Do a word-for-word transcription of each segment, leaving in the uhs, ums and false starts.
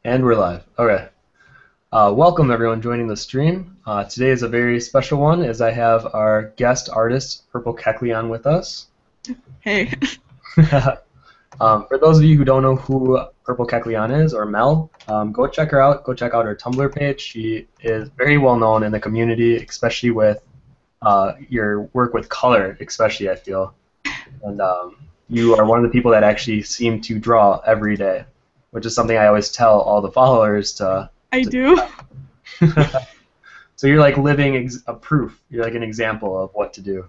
And we're live. Okay. Uh, welcome everyone joining the stream. Uh, today is a very special one as I have our guest artist, PurpleKecleon, with us. Hey. um, for those of you who don't know who PurpleKecleon is, or Mel, um, go check her out. Go check out her Tumblr page. She is very well known in the community, especially with uh, your work with color, especially I feel. And um, you are one of the people that actually seem to draw every day, which is something I always tell all the followers to. I to do. So you're like living ex a proof. You're like an example of what to do.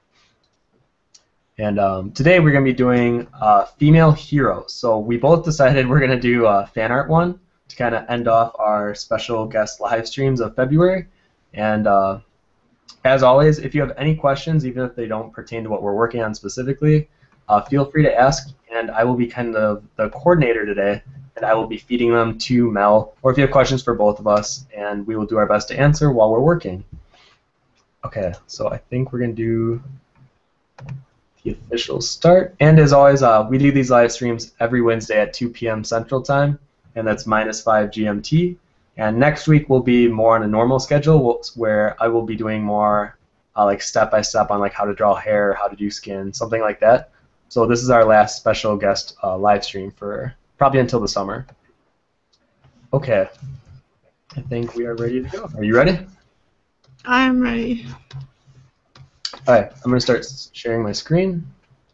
And um, today we're going to be doing uh, female heroes. So we both decided we're going to do a fan art one to kind of end off our special guest live streams of February. And uh, as always, if you have any questions, even if they don't pertain to what we're working on specifically, uh, feel free to ask. And I will be kind of the coordinator today. And I will be feeding them to Mel, or if you have questions for both of us, and we will do our best to answer while we're working. Okay, so I think we're going to do the official start. And as always, uh, we do these live streams every Wednesday at two P M Central Time, and that's minus five G M T. And next week will be more on a normal schedule, where I will be doing more uh, like step-by-step on like how to draw hair, how to do skin, something like that. So this is our last special guest uh, live stream for probably until the summer. Okay, I think we are ready to go. Are you ready? I'm ready. All right, I'm going to start sharing my screen.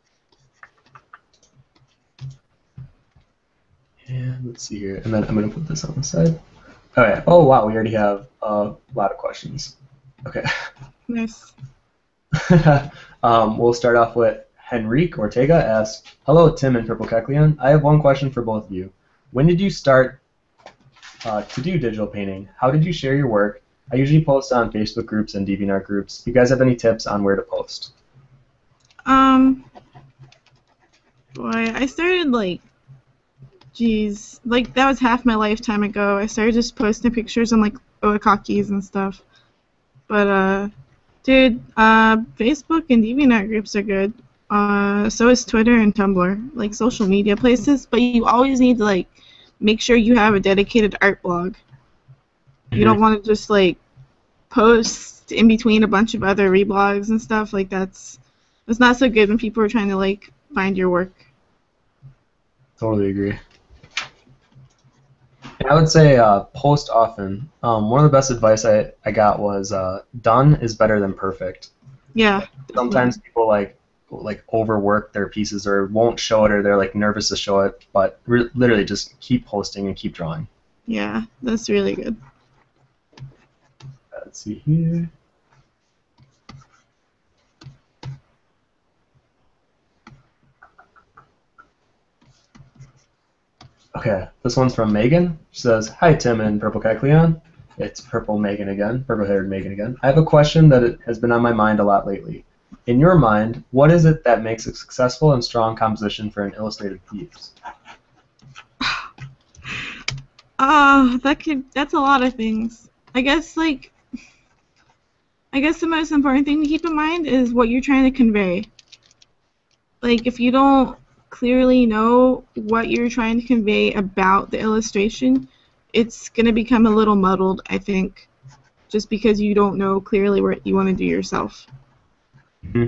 And let's see here, and then I'm going to put this on the side. All right, oh wow, we already have a lot of questions. Okay. Nice. um, we'll start off with Henrique Ortega asks, "Hello, Tim and PurpleKecleon. I have one question for both of you. When did you start uh, to do digital painting? How did you share your work? I usually post on Facebook groups and DeviantArt groups. Do you guys have any tips on where to post?" Um, boy, I started like, geez, like that was half my lifetime ago. I started just posting pictures on like Oakakis and stuff. But uh, dude, uh, Facebook and DeviantArt groups are good. Uh, so is Twitter and Tumblr, like social media places. But you always need to like make sure you have a dedicated art blog. You Mm-hmm. don't want to just like post in between a bunch of other reblogs and stuff. Like that's that's not so good when people are trying to like find your work. Totally agree. I would say uh, post often. Um, one of the best advice I, I got was uh, done is better than perfect. Yeah. Sometimes people like like overwork their pieces or won't show it, or they're like nervous to show it, but re literally just keep posting and keep drawing. Yeah, that's really good. Let's see here. Okay, this one's from Megan. She says, "Hi Tim and PurpleKecleon. It's Purple Megan again, purple-haired Megan again. I have a question that has been on my mind a lot lately. In your mind, what is it that makes a successful and strong composition for an illustrated piece?" Ah, uh, that could that's a lot of things. I guess like I guess the most important thing to keep in mind is what you're trying to convey. Like if you don't clearly know what you're trying to convey about the illustration, it's going to become a little muddled, I think, just because you don't know clearly what you want to do yourself. Mm-hmm.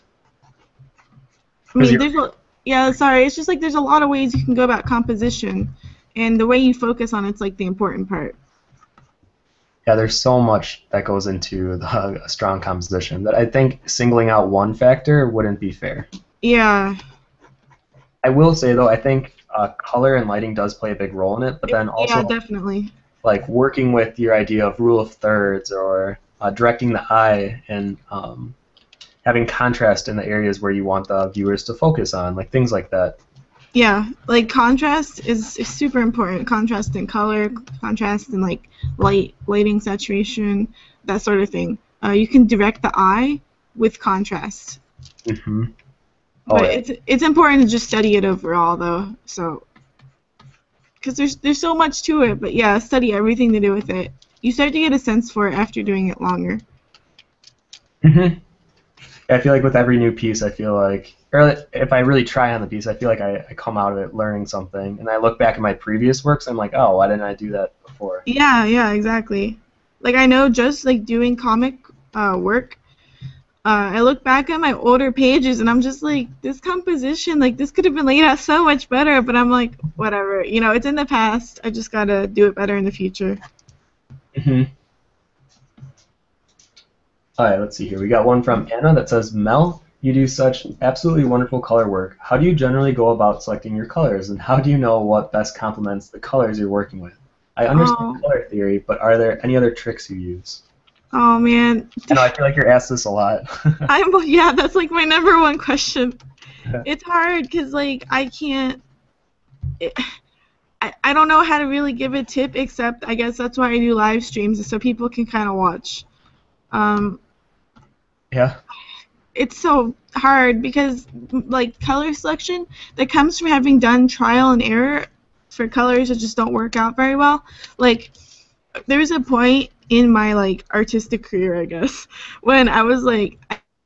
I mean, there's a, yeah, sorry, it's just like there's a lot of ways you can go about composition, and the way you focus on it's like the important part. Yeah, there's so much that goes into the, a strong composition that I think singling out one factor wouldn't be fair. Yeah. I will say though, I think uh, color and lighting does play a big role in it, but then also yeah, definitely. like working with your idea of rule of thirds or uh, directing the eye and um, having contrast in the areas where you want the viewers to focus on, like things like that. Yeah, like contrast is, is super important. Contrast in color, contrast in like light, lighting, saturation, that sort of thing. Uh, you can direct the eye with contrast. Mm-hmm. Oh, But yeah. it's it's important to just study it overall, though. So, because there's there's so much to it. But yeah, study everything to do with it. You start to get a sense for it after doing it longer. Mm-hmm. I feel like with every new piece, I feel like or if I really try on the piece, I feel like I, I come out of it learning something, and I look back at my previous works, I'm like, oh, why didn't I do that before? Yeah, yeah, exactly. Like I know just like doing comic uh, work, uh, I look back at my older pages and I'm just like, this composition, like this could have been laid out so much better, but I'm like, whatever, you know, it's in the past. I just gotta do it better in the future. hmm All right, let's see here. We got one from Anna that says, Mel, you do such absolutely wonderful color work. How do you generally go about selecting your colors, and how do you know what best complements the colors you're working with? I understand Oh, color theory, but are there any other tricks you use? oh man. I know I feel like you're asked this a lot. I'm yeah, that's like my number one question. It's hard because like I can't. It, I, I don't know how to really give a tip except I guess that's why I do live streams so people can kind of watch. Um, Yeah. it's so hard because like color selection that comes from having done trial and error for colors that just don't work out very well. Like there was a point in my like artistic career, I guess, when I was like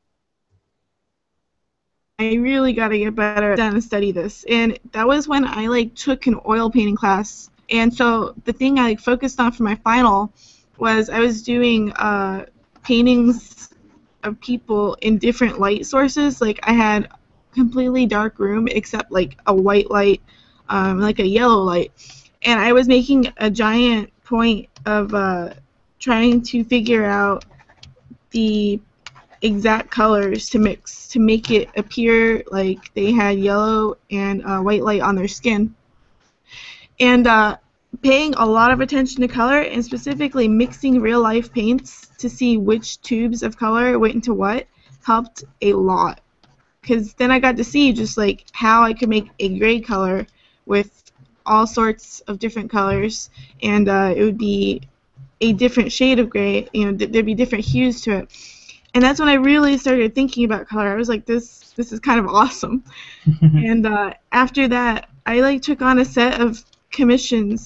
I really got to get better at and study this. And that was when I like took an oil painting class. And so the thing I like focused on for my final was I was doing uh, paintings of people in different light sources. Like I had completely dark room except like a white light, um, like a yellow light. And I was making a giant point of uh, trying to figure out the exact colors to mix to make it appear like they had yellow and uh, white light on their skin. And uh, paying a lot of attention to color and specifically mixing real life paints to see which tubes of color went into what helped a lot. Because then I got to see just like how I could make a gray color with all sorts of different colors, and uh, it would be a different shade of gray. You know, th- there'd be different hues to it. And that's when I really started thinking about color. I was like, this this is kind of awesome. And uh, after that, I like took on a set of commissions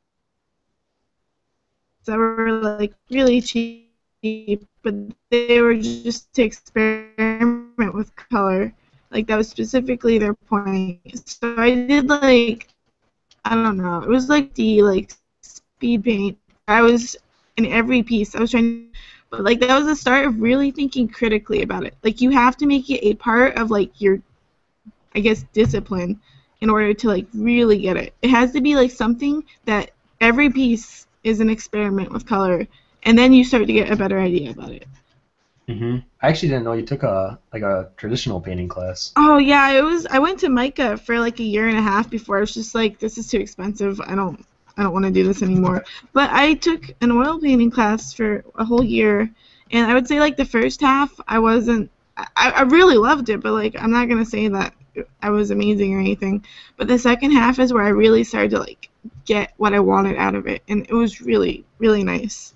that were like really cheap, but they were just to experiment with color. Like that was specifically their point. So I did like I don't know. It was like the like speed paint. I was in every piece. I was trying, but like that was the start of really thinking critically about it. Like you have to make it a part of like your, I guess, discipline in order to like really get it. It has to be like something that every piece is an experiment with color, and then you start to get a better idea about it. hmm I actually didn't know you took a like a traditional painting class. Oh yeah, it was. I went to Micah for like a year and a half before. I was just like, this is too expensive. I don't, I don't want to do this anymore. But I took an oil painting class for a whole year, and I would say like the first half, I wasn't. I, I really loved it, but like I'm not gonna say that I was amazing or anything. But the second half is where I really started to like get what I wanted out of it, and it was really, really nice.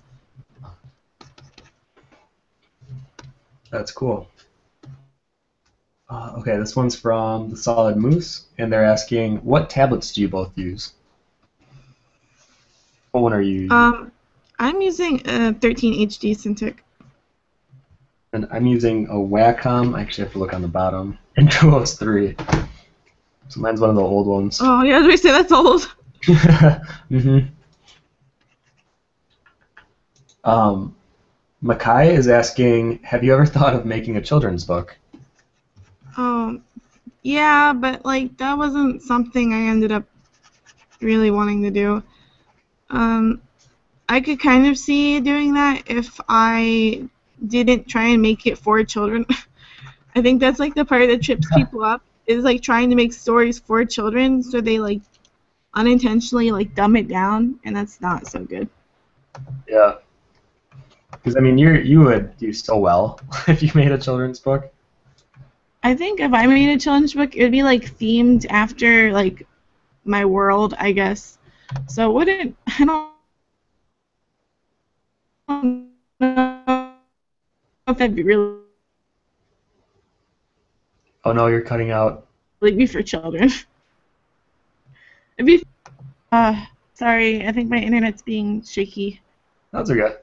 That's cool. Uh, okay, this one's from the Solid Moose, and they're asking, what tablets do you both use? What one are you using? Um, I'm using a thirteen H D Cintiq. And I'm using a Wacom. I actually have to look on the bottom. And Duos three. So mine's one of the old ones. Oh yeah, I was gonna say that's old. hmm Um, Makai is asking, have you ever thought of making a children's book? Um, yeah, but like that wasn't something I ended up really wanting to do. Um, I could kind of see doing that if I didn't try and make it for children. I think that's like the part that trips people up is like trying to make stories for children, so they like unintentionally like dumb it down, and that's not so good. Yeah. Because I mean, you you would do so well if you made a children's book. I think if I made a children's book, it would be like themed after like my world, I guess. So it wouldn't. I don't know if that'd be really Oh no, you're cutting out. be for children. It'd be. Uh, sorry, I think my internet's being shaky. That's okay.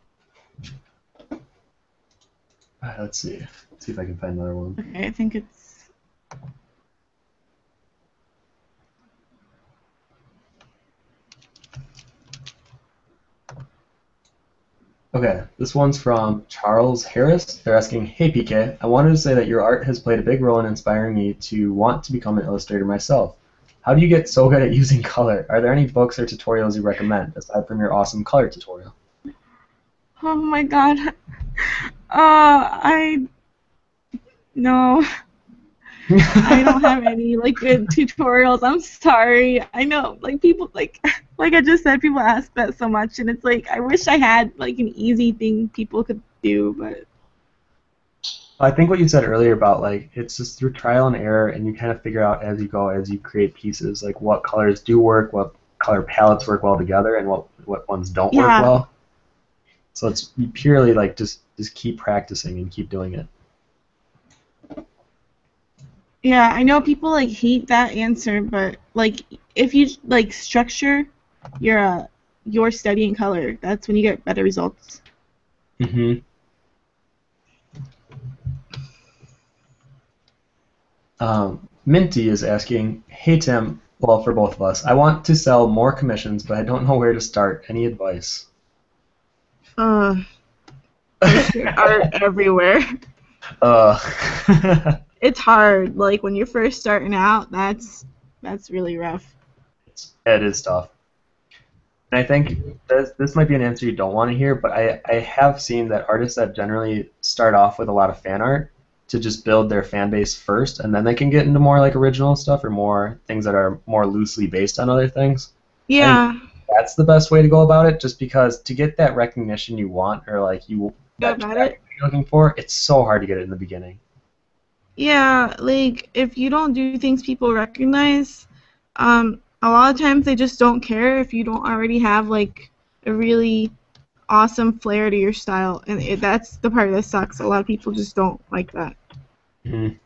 Alright, let's see. Let's see if I can find another one. Okay, I think it's Okay, this one's from Charles Harris. They're asking, Hey P K, I wanted to say that your art has played a big role in inspiring me to want to become an illustrator myself. How do you get so good at using color? Are there any books or tutorials you recommend, aside from your awesome color tutorial? Oh my god. Uh, I no, I don't have any like good tutorials. I'm sorry. I know like people like like I just said, people ask that so much, and it's like I wish I had like an easy thing people could do, but I think what you said earlier about like it's just through trial and error, and you kind of figure out as you go, as you create pieces, like what colors do work, what color palettes work well together, and what what ones don't work yeah, well. So it's purely like just just keep practicing and keep doing it. yeah. I know people like hate that answer, but like if you like structure your uh, your study in color, that's when you get better results. hmm Um, Minty is asking, Hey Tim, well for both of us, I want to sell more commissions, but I don't know where to start. Any advice? Uh, post your art everywhere. Uh, It's hard. Like when you're first starting out, that's that's really rough. it's, it is tough. And I think this, this might be an answer you don't want to hear, but I, I have seen that artists that generally start off with a lot of fan art to just build their fan base first, and then they can get into more like original stuff or more things that are more loosely based on other things. I think Yeah, that's the best way to go about it, just because to get that recognition you want or like you go that about track it. you're looking for, it's so hard to get it in the beginning. Yeah, like if you don't do things people recognize, um, a lot of times they just don't care if you don't already have like a really awesome flair to your style, and it, that's the part that sucks. A lot of people just don't like that. hmm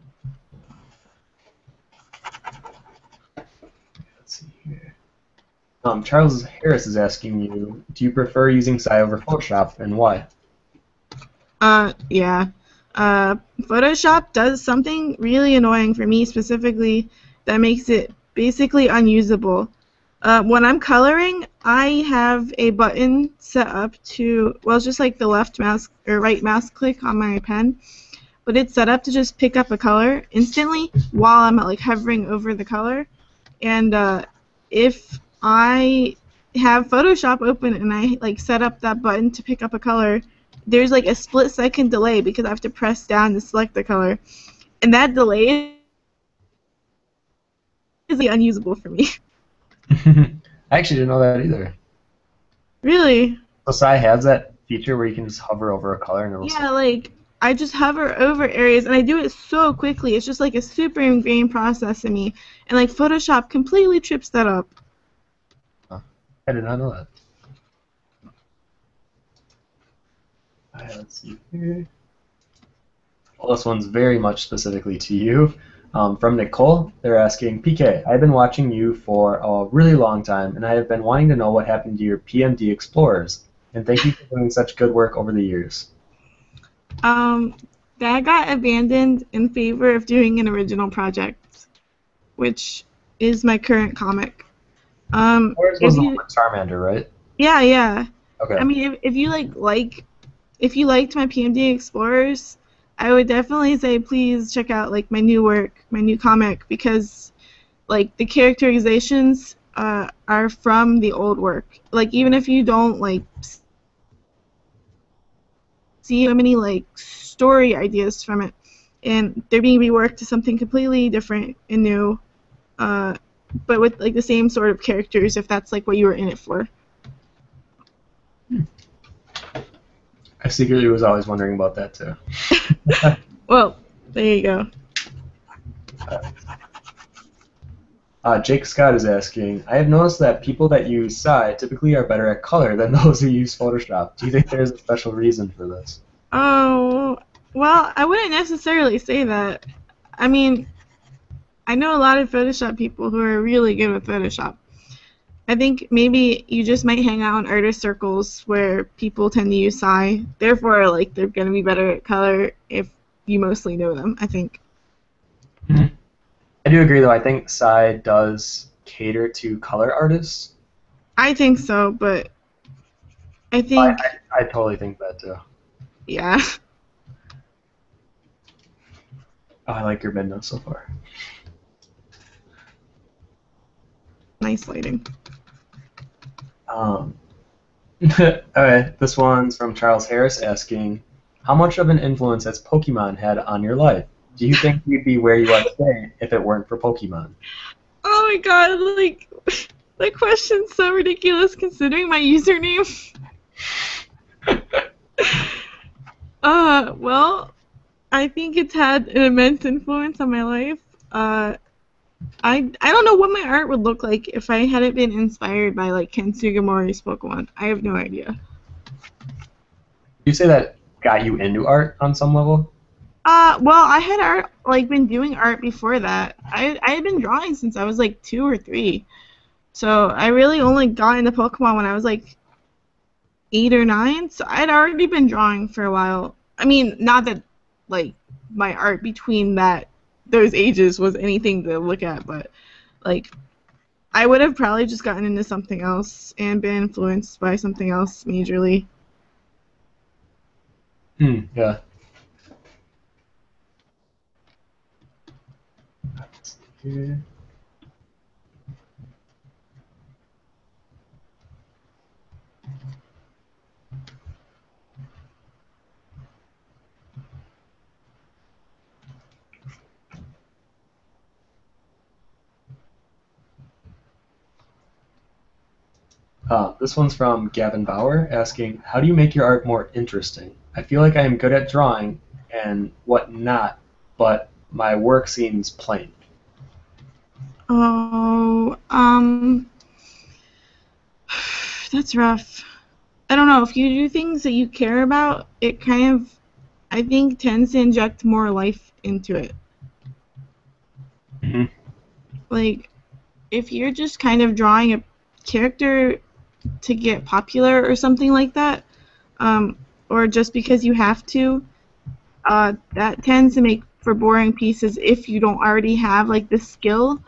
Let's see here. Um, Charles Harris is asking you, do you prefer using Sci over Photoshop and why? Uh, yeah. Uh, Photoshop does something really annoying for me specifically that makes it basically unusable. Uh, when I'm coloring, I have a button set up to, well, it's just like the left mouse or right mouse click on my pen, but it's set up to just pick up a color instantly while I'm like hovering over the color. And uh, if I have Photoshop open and I like set up that button to pick up a color, there's like a split second delay because I have to press down to select the color, and that delay is like, unusable for me. I actually didn't know that either. Really? So Sci has that feature where you can just hover over a color and it'll Yeah, select. like I just hover over areas and I do it so quickly. It's just like a super ingrained process in me, and like Photoshop completely trips that up. Huh. I did not know that. Alright, let's see here. Well, this one's very much specifically to you. Um, from Nicole, they're asking, P K, I've been watching you for a really long time, and I have been wanting to know what happened to your P M D Explorers. And thank you for doing such good work over the years. Um, that got abandoned in favor of doing an original project, which is my current comic. Um, Explorers was if the one you, with Charmander, right? yeah, yeah. I Okay. mean, if, if you like like if you liked my P M D Explorers, I would definitely say please check out like my new work, my new comic, because like the characterizations uh, are from the old work. Like even if you don't like see so many like story ideas from it, and they're being reworked to something completely different and new, uh, but with like the same sort of characters if that's like what you were in it for. I secretly was always wondering about that too. Well, there you go. Uh, Jake Scott is asking, I have noticed that people that use Psy typically are better at color than those who use Photoshop. Do you think there's a special reason for this? Oh, well, I wouldn't necessarily say that. I mean, I know a lot of Photoshop people who are really good with Photoshop. I think maybe you just might hang out in artist circles where people tend to use Psy. Therefore, like they're gonna be better at color if you mostly know them, I think. Mhm. I do agree, though. I think Psy does cater to color artists. I think so, but I I, think, I, I totally think that too. yeah, Oh, I like your midnote so far. nice lighting. Um, Alright, this one's from Charles Harris asking, how much of an influence has Pokemon had on your life? Do you think you'd be where you are today if it weren't for Pokemon? Oh my god, like, that question's so ridiculous considering my username. Uh, well, I think it's had an immense influence on my life. Uh, I I don't know what my art would look like if I hadn't been inspired by like Ken Sugimori's Pokemon. I have no idea. You say that got you into art on some level? Uh, well, I had art like been doing art before that. I I had been drawing since I was like two or three. So I really only got into Pokemon when I was like eight or nine. So I'd already been drawing for a while. I mean, not that like my art between that those ages was anything to look at, but like I would have probably just gotten into something else and been influenced by something else majorly. Hmm, yeah. Uh, this one's from Gavin Bauer asking, how do you make your art more interesting? I feel like I am good at drawing and whatnot, but my work seems plain. Oh, um, that's rough. I don't know. If you do things that you care about, it kind of, I think, tends to inject more life into it. Mm-hmm. Like, if you're just kind of drawing a character to get popular or something like that, um, or just because you have to, uh, that tends to make for boring pieces if you don't already have like the skill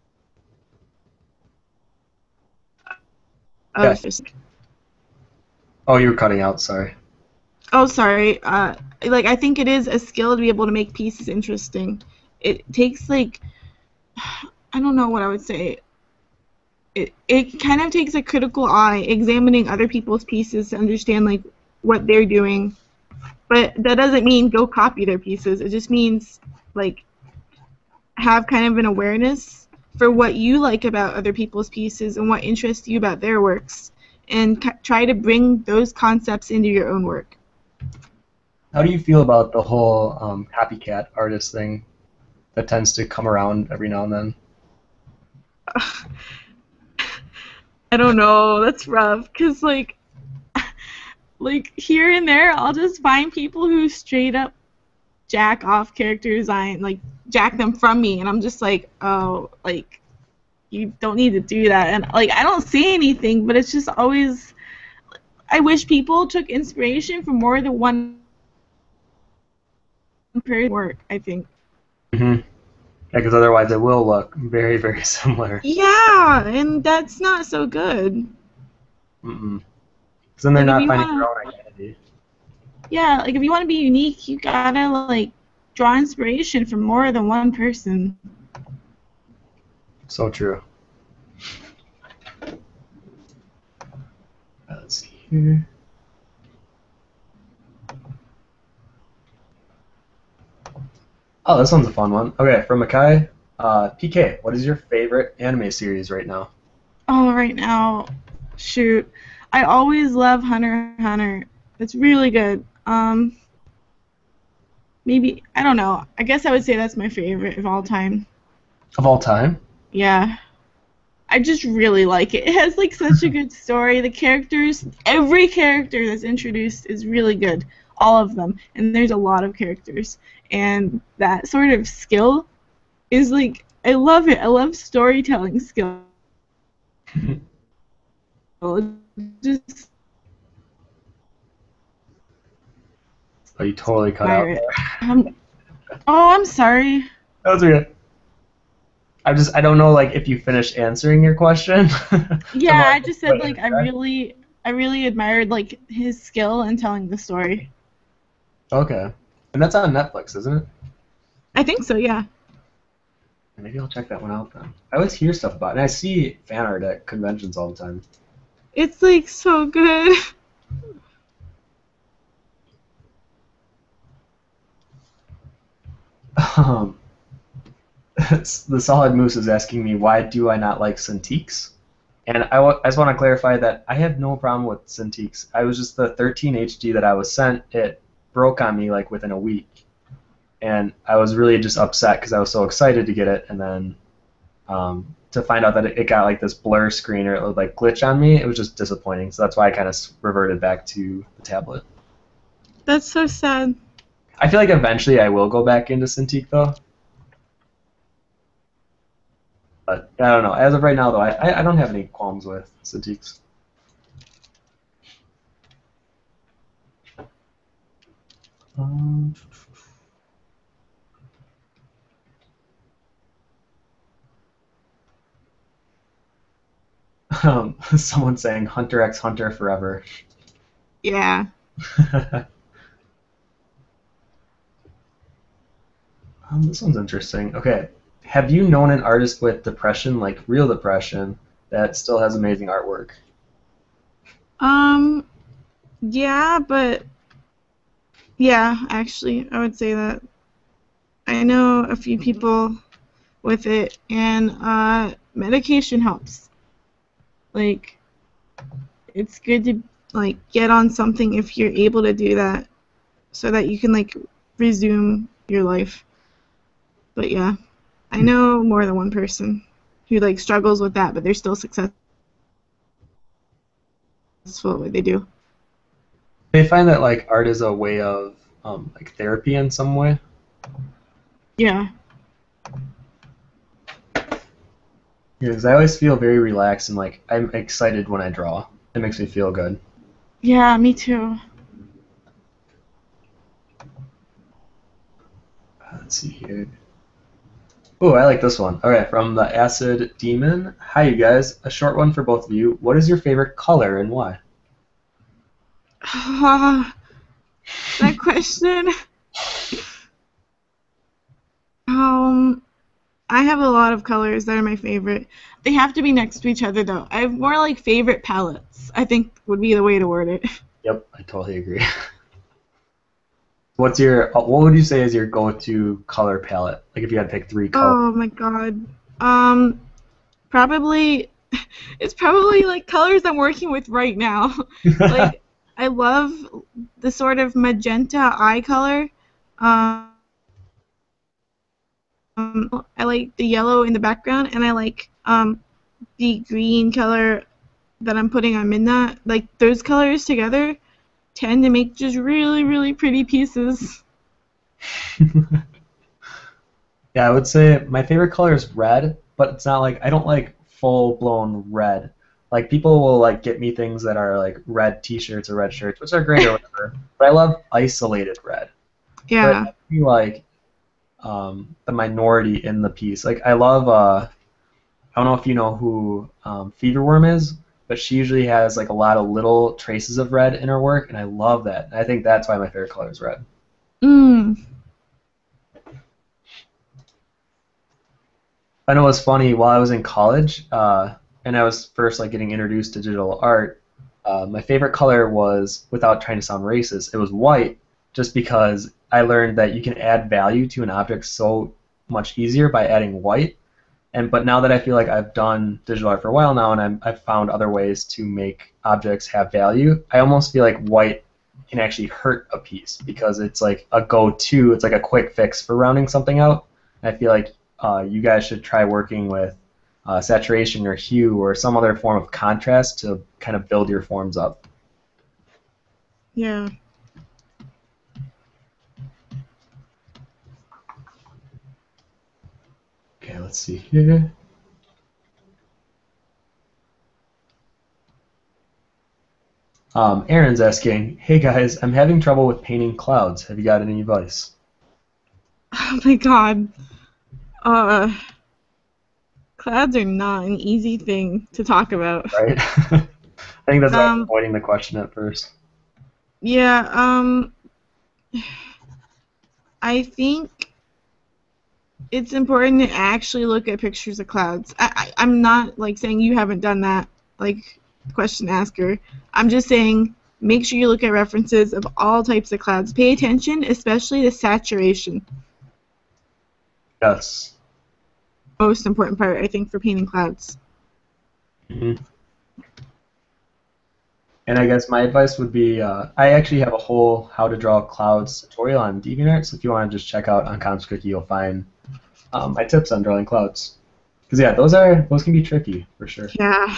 Yeah. of. Oh, you were cutting out, sorry. Oh, sorry. Uh, like I think it is a skill to be able to make pieces interesting. It takes like I don't know what I would say. It it kind of takes a critical eye, examining other people's pieces to understand like what they're doing. But that doesn't mean go copy their pieces. It just means like have kind of an awareness for what you like about other people's pieces and what interests you about their works, and ca- try to bring those concepts into your own work. How do you feel about the whole um, copycat artist thing that tends to come around every now and then? I don't know. That's rough. Cause like, like here and there, I'll just find people who straight up jack off character design, like jack them from me, and I'm just like, oh, like you don't need to do that. And like I don't say anything, but it's just always. I wish people took inspiration from more than one person's work. I think. Mm-hmm. Yeah, because otherwise it will look very, very similar. Yeah, and that's not so good. Mm-mm. Because then they're Like if not you finding their wanna, own identity. yeah, like if you want to be unique, you gotta like draw inspiration from more than one person. So true. Let's see here. Oh, this one's a fun one. Okay, from Makai. Uh, P K, what is your favorite anime series right now? Oh, right now, shoot, I always love Hunter x Hunter. It's really good. Um, maybe I don't know. I guess I would say that's my favorite of all time. Of all time? Yeah. I just really like it. It has like such a good story. The characters, every character that's introduced is really good. All of them. And there's a lot of characters. And that sort of skill is like I love it. I love storytelling skill. Just Oh, you totally cut admire out it. there. Um, oh, I'm sorry. That was okay. I just I don't know like if you finished answering your question. So I'm Yeah, I like, just said what like I incorrect? really I really admired like his skill in telling the story. Okay. And that's on Netflix, isn't it? I think so, yeah. Maybe I'll check that one out then. I always hear stuff about it, and I see fan art at conventions all the time. It's like so good. Um, the Solid Moose is asking me, why do I not like Cintiqs? And I, w- I just want to clarify that I have no problem with Cintiqs. I was just the thirteen H D that I was sent, it broke on me like within a week. And I was really just upset because I was so excited to get it, and then um, to find out that it, it got like this blur screen or it would like glitch on me, it was just disappointing. So that's why I kind of reverted back to the tablet. That's so sad. I feel like eventually I will go back into Cintiq though. But I don't know. As of right now, though, I, I don't have any qualms with Cintiqs. Um, um, someone saying Hunter x Hunter forever. Yeah. um, this one's interesting. Okay. Have you known an artist with depression, like real depression, that still has amazing artwork? Um, yeah, but yeah, actually, I would say that. I know a few people with it, and uh, medication helps. Like, it's good to like get on something if you're able to do that, so that you can like resume your life. But yeah, I know more than one person who like struggles with that, but they're still successful at what they do. They find that like art is a way of um, like therapy in some way. Yeah. Because I always feel very relaxed and like I'm excited when I draw. It makes me feel good. Yeah, me too. Let's see here. Oh, I like this one. Okay, from the Acid Demon. Hi, you guys. A short one for both of you. What is your favorite color and why? Ah, that question. Um, I have a lot of colors that are my favorite. They have to be next to each other, though. I have more like favorite palettes, I think would be the way to word it. Yep, I totally agree. What's your, what would you say is your go-to color palette? Like if you had to pick three colors. Oh my god. Um, probably, it's probably like colors I'm working with right now. Like, I love the sort of magenta eye color. Um, I like the yellow in the background, and I like um, the green color that I'm putting on Midna. Like, those colors together tend to make just really, really pretty pieces. Yeah, I would say my favorite color is red, but it's not like I don't like full-blown red. Like people will like get me things that are like red T-shirts or red shirts, which are great or whatever. But I love isolated red. But it Yeah. has to be like um, the minority in the piece. Like I love. Uh, I don't know if you know who um, Feverworm is, but she usually has like a lot of little traces of red in her work, and I love that. I think that's why my favorite color is red. Mm. I know it was funny while I was in college, uh, and I was first like getting introduced to digital art. Uh, my favorite color was, without trying to sound racist, it was white, just because I learned that you can add value to an object so much easier by adding white. And but now that I feel like I've done digital art for a while now, and I'm, I've found other ways to make objects have value, I almost feel like white can actually hurt a piece because it's like a go-to, it's like a quick fix for rounding something out. And I feel like uh, you guys should try working with uh, saturation or hue or some other form of contrast to kind of build your forms up. Yeah. Okay, let's see here. Um, Aaron's asking, hey guys, I'm having trouble with painting clouds. Have you got any advice? Oh my god. Uh, clouds are not an easy thing to talk about. Right? I think that's why I was Um, avoiding the question at first. yeah, um, I think it's important to actually look at pictures of clouds. I, I, I'm not like saying you haven't done that, like question asker. I'm just saying make sure you look at references of all types of clouds. Pay attention, especially to saturation. Yes. Most important part, I think, for painting clouds. Hmm. And I guess my advice would be, uh, I actually have a whole how to draw clouds tutorial on DeviantArt, so if you want to just check out on Cookie, you'll find um, my tips on drawing clouds. Because yeah, those are those can be tricky for sure. Yeah.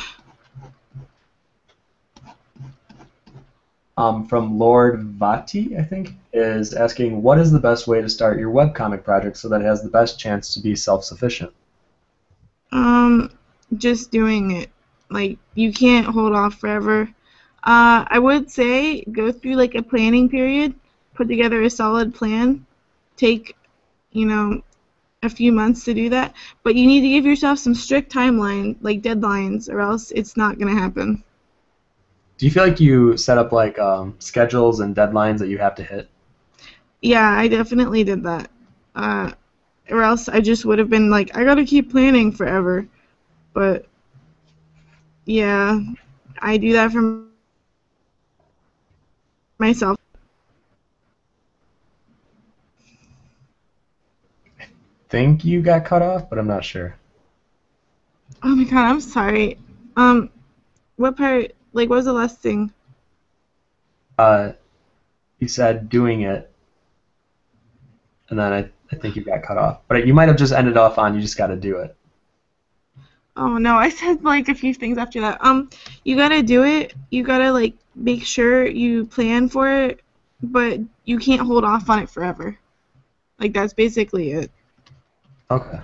Um, from Lord Vati, I think, is asking, what is the best way to start your webcomic project so that it has the best chance to be self-sufficient? Um, just doing it. Like, you can't hold off forever. Uh, I would say go through like a planning period, put together a solid plan, take, you know, a few months to do that, but you need to give yourself some strict timeline, like deadlines, or else it's not gonna happen. Do you feel like you set up like um, schedules and deadlines that you have to hit? Yeah, I definitely did that. Uh, or else I just would have been like, I gotta keep planning forever. But yeah, I do that for myself. Think you got cut off, but I'm not sure. Oh my god, I'm sorry. Um, what part? Like, what was the last thing? Uh, you said doing it, and then I, I think you got cut off. But you might have just ended off on you just got to do it. Oh no, I said like a few things after that. Um, you gotta do it. You gotta like make sure you plan for it, but you can't hold off on it forever. Like that's basically it. Okay.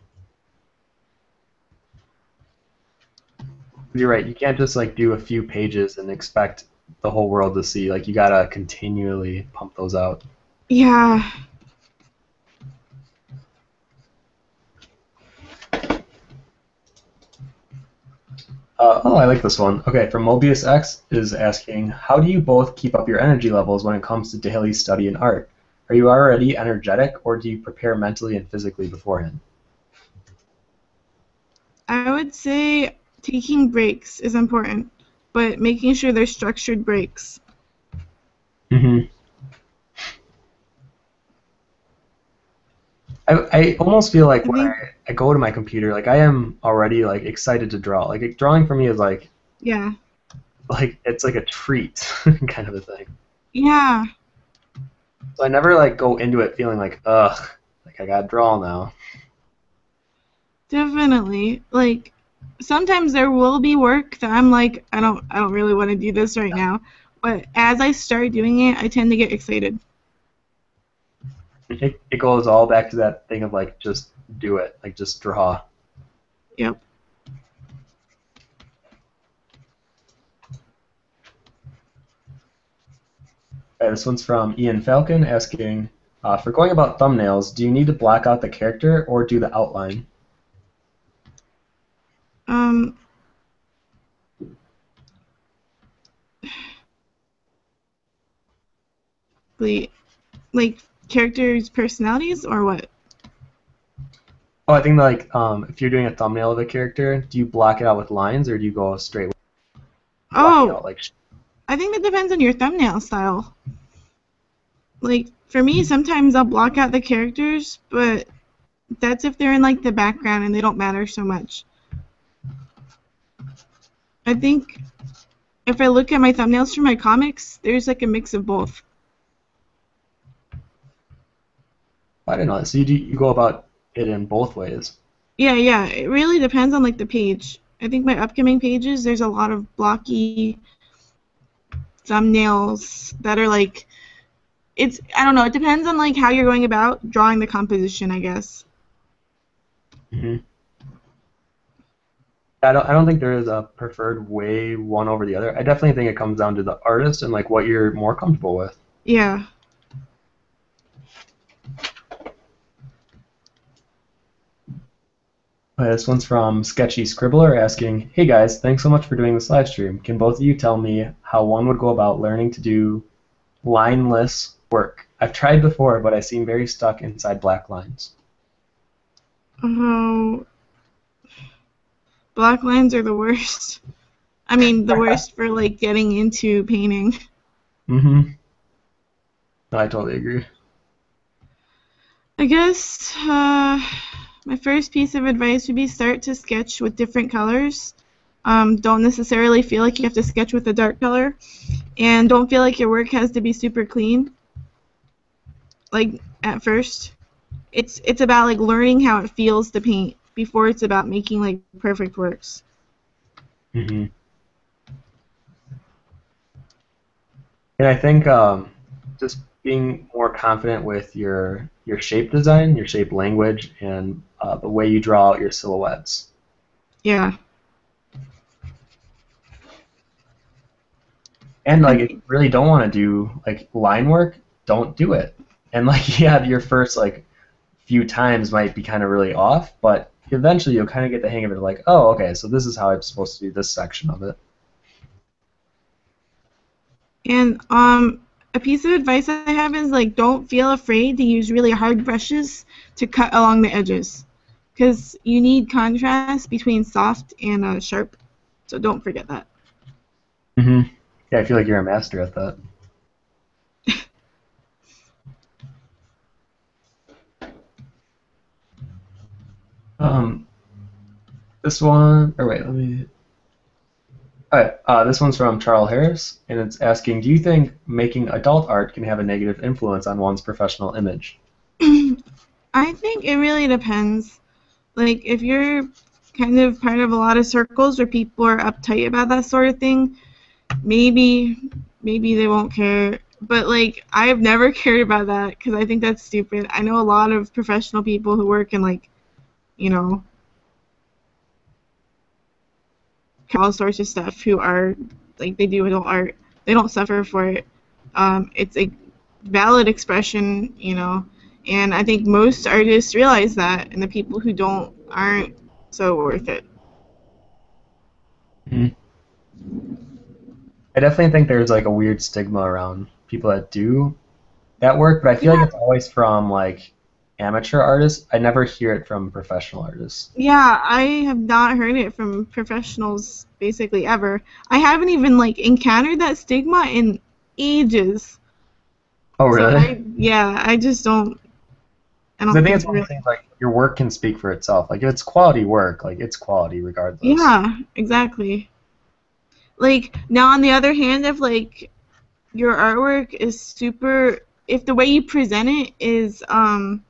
You're right. You can't just like do a few pages and expect the whole world to see. Like you gotta continually pump those out. Yeah. Uh, oh, I like this one. Okay, from Mobius X is asking, how do you both keep up your energy levels when it comes to daily study and art? Are you already energetic, or do you prepare mentally and physically beforehand? I would say taking breaks is important, but making sure they're structured breaks. Hmm. I, I almost feel like I when think, I, I go to my computer, like I am already like excited to draw. Like drawing for me is like yeah. like it's like a treat kind of a thing. Yeah, So I never like go into it feeling like ugh, like I gotta draw now. definitely. Like sometimes there will be work that I'm like, I don't I don't really want to do this right now. But as I start doing it, I tend to get excited. It, it goes all back to that thing of like just do it, like just draw. Yep. Okay, this one's from Ian Falcon asking, uh, for going about thumbnails, do you need to black out the character or do the outline? Um the like characters' personalities or what? Oh, I think like um, if you're doing a thumbnail of a character, do you block it out with lines or do you go straight with blocking Oh, out like? I think that depends on your thumbnail style. Like for me, sometimes I'll block out the characters, but that's if they're in like the background and they don't matter so much. I think if I look at my thumbnails for my comics, there's like a mix of both. I don't know. So you do, you go about it in both ways. Yeah, yeah, it really depends on like the page. I think my upcoming pages, there's a lot of blocky thumbnails that are like it's I don't know, it depends on like how you're going about drawing the composition, I guess. Hmm. I don't I don't think there is a preferred way one over the other. I definitely think it comes down to the artist and like what you're more comfortable with. Yeah. Uh, this one's from Sketchy Scribbler asking, "Hey guys, thanks so much for doing this live stream. Can both of you tell me how one would go about learning to do lineless work? I've tried before, but I seem very stuck inside black lines." Oh, black lines are the worst. I mean, the worst for like getting into painting. Mm-hmm. No, I totally agree. I guess uh, my first piece of advice would be start to sketch with different colors. Um, don't necessarily feel like you have to sketch with a dark color, and don't feel like your work has to be super clean. Like at first, it's it's about like learning how it feels to paint before it's about making like perfect works. Mm-hmm. And I think um, just being more confident with your your shape design, your shape language, and uh, the way you draw out your silhouettes. Yeah. And I like, if you mean, really don't want to do like line work, don't do it. And like, yeah, your first like few times might be kind of really off, but eventually you'll kind of get the hang of it. Like, oh, okay, so this is how I'm supposed to do this section of it. and um, a piece of advice I have is like don't feel afraid to use really hard brushes to cut along the edges, because you need contrast between soft and uh, sharp. So don't forget that. Hmm. Yeah, I feel like you're a master at that. Um, this one, or wait, let me. All right, uh, this one's from Charles Harris, and it's asking, do you think making adult art can have a negative influence on one's professional image? I think it really depends. Like if you're kind of part of a lot of circles where people are uptight about that sort of thing, maybe maybe they won't care. But like I've never cared about that because I think that's stupid. I know a lot of professional people who work in like, you know, all sorts of stuff who are like they do adult art. They don't suffer for it. Um, it's a valid expression, you know, and I think most artists realize that, and the people who don't aren't so worth it. Mhm. I definitely think there's like a weird stigma around people that do that work, but I feel like Yeah, it's always from like amateur artists. I never hear it from professional artists. yeah, I have not heard it from professionals basically ever. I haven't even like encountered that stigma in ages. Oh, So really? I, yeah, I just don't. I Because I don't think think it's it one of really. the things like your work can speak for itself. Like if it's quality work, like it's quality regardless. Yeah, exactly. Like now, on the other hand, if like your artwork is super, if the way you present it is um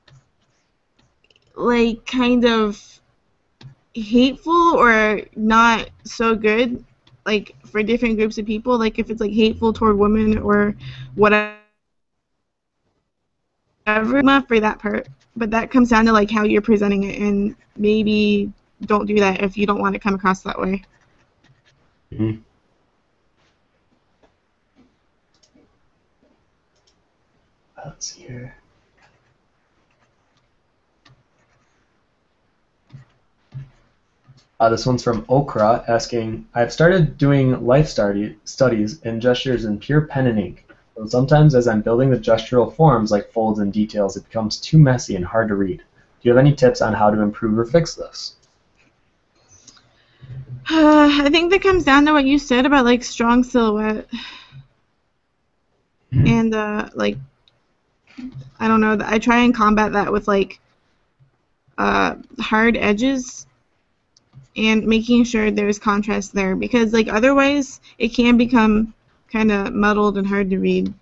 like kind of hateful or not so good, like for different groups of people, like if it's like hateful toward women or whatever, not for that part. But that comes down to like how you're presenting it, and maybe don't do that if you don't want to come across that way. Mhm. Let's see here. Uh, this one's from Okra asking, I've started doing life study, studies in gestures in pure pen and ink. So sometimes as I'm building the gestural forms like folds and details, it becomes too messy and hard to read. Do you have any tips on how to improve or fix this? I think that comes down to what you said about like strong silhouette Mhm. and uh, like I don't know. I try and combat that with like uh, hard edges and making sure there's contrast there because like otherwise it can become kind of muddled and hard to read.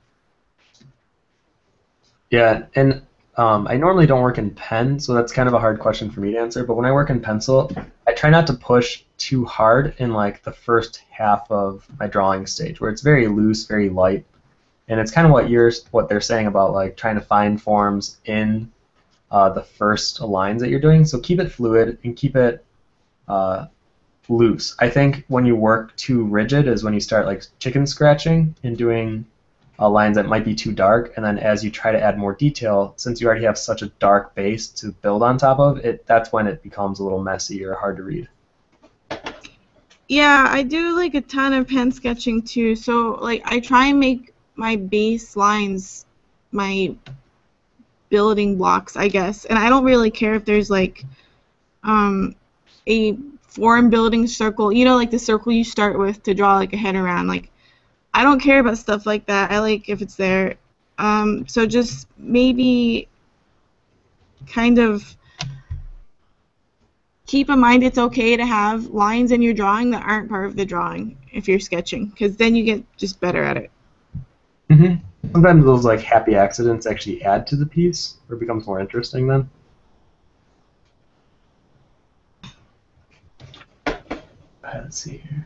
Yeah, and um, I normally don't work in pen, so that's kind of a hard question for me to answer. But when I work in pencil, I try not to push too hard in like the first half of my drawing stage, where it's very loose, very light, and it's kind of what you're what they're saying about like trying to find forms in uh, the first lines that you're doing. So keep it fluid and keep it uh, loose. I think when you work too rigid is when you start like chicken scratching and doing uh, lines that might be too dark, and then as you try to add more detail, since you already have such a dark base to build on top of it, that's when it becomes a little messy or hard to read. Yeah, I do like a ton of pen sketching too. So like I try and make my base lines my building blocks, I guess. And I don't really care if there's like um a form building circle, you know, like the circle you start with to draw like a head around. Like I don't care about stuff like that. I like if it's there. Um, so just maybe kind of keep in mind it's okay to have lines in your drawing that aren't part of the drawing if you're sketching, because then you get just better at it. Mm-hmm. Sometimes those like happy accidents actually add to the piece, or it becomes more interesting then. Let's see here.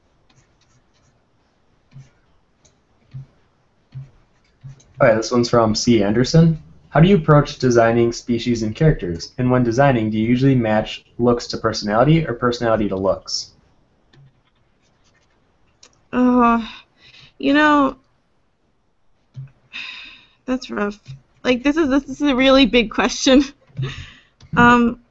All right, this one's from C. Anderson. How do you approach designing species and characters? And when designing, do you usually match looks to personality or personality to looks? Uh, you know, that's rough. Like this is this is a really big question. um,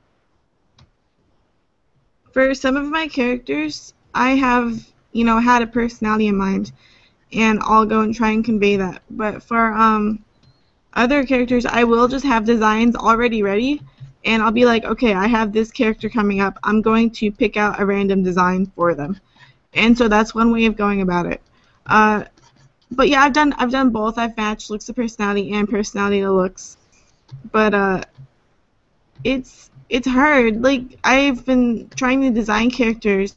for some of my characters, I have you know had a personality in mind, and I'll go and try and convey that. But for um other characters, I will just have designs already ready, and I'll be like, okay, I have this character coming up. I'm going to pick out a random design for them, and so that's one way of going about it. Uh, but yeah, I've done I've done both. I've matched looks to personality and personality to looks, but uh, it's it's hard. Like I've been trying to design characters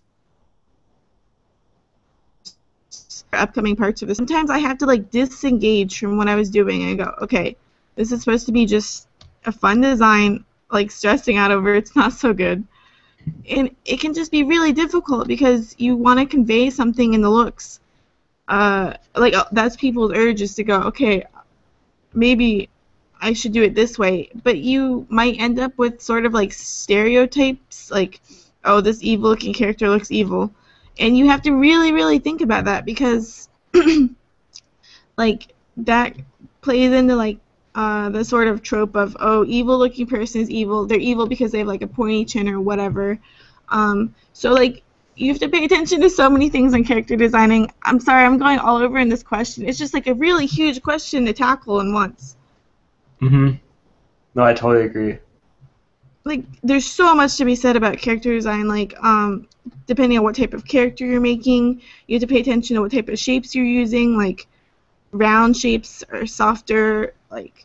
for upcoming parts of this. Sometimes I have to like disengage from what I was doing and go, okay, this is supposed to be just a fun design, like stressing out over it's not so good. And it can just be really difficult because you want to convey something in the looks. Uh, like uh, that's people's urges to go, okay, maybe I should do it this way, but you might end up with sort of like stereotypes, like, oh, this evil-looking character looks evil. And you have to really, really think about that because, like, that plays into, like, uh, the sort of trope of, oh, evil-looking person is evil. They're evil because they have, like, a pointy chin or whatever. Um, so, like, you have to pay attention to so many things in character designing. I'm sorry, I'm going all over in this question. It's just, like, a really huge question to tackle in once. Mm-hmm. No, I totally agree. Like, there's so much to be said about character design. Like, um, depending on what type of character you're making, you have to pay attention to what type of shapes you're using. Like, round shapes are softer. Like,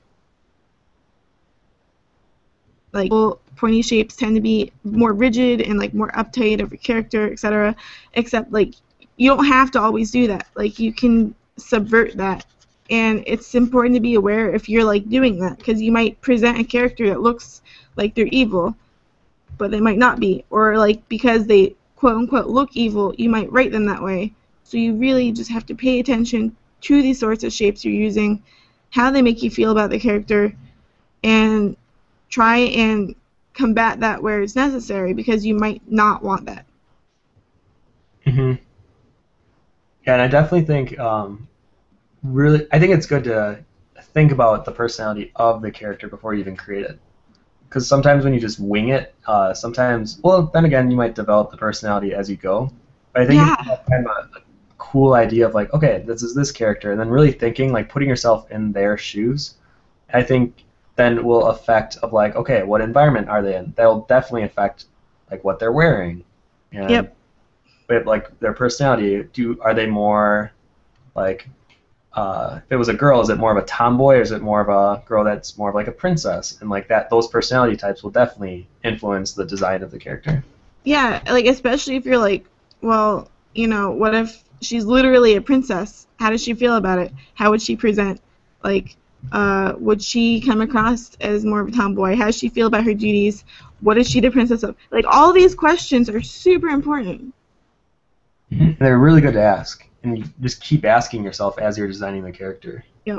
like pointy shapes tend to be more rigid and like more uptight of your character, et cetera. Except, like, you don't have to always do that. Like, you can subvert that. And it's important to be aware if you're like doing that, because you might present a character that looks like they're evil, but they might not be, or like because they quote unquote look evil, you might write them that way. So you really just have to pay attention to these sorts of shapes you're using, how they make you feel about the character, and try and combat that where it's necessary, because you might not want that. Mm-hmm. Yeah, and I definitely think um, really, I think it's good to think about the personality of the character before you even create it. Because sometimes when you just wing it, uh, sometimes, well, then again, you might develop the personality as you go. But I think Yeah. if you have kind of a, a cool idea of like, okay, this is this character, and then really thinking, like putting yourself in their shoes, I think then will affect of like, okay, what environment are they in? That'll definitely affect like what they're wearing, and Yep. but, like their personality. Do are they more like uh, if it was a girl, is it more of a tomboy, or is it more of a girl that's more of like a princess? And like that, those personality types will definitely influence the design of the character. Yeah, like especially if you're like, well, you know, what if she's literally a princess? How does she feel about it? How would she present? Like, uh, would she come across as more of a tomboy? How does she feel about her duties? What is she the princess of? Like, all these questions are super important. Mm-hmm. They're really good to ask, and you just keep asking yourself as you're designing the character. Yep.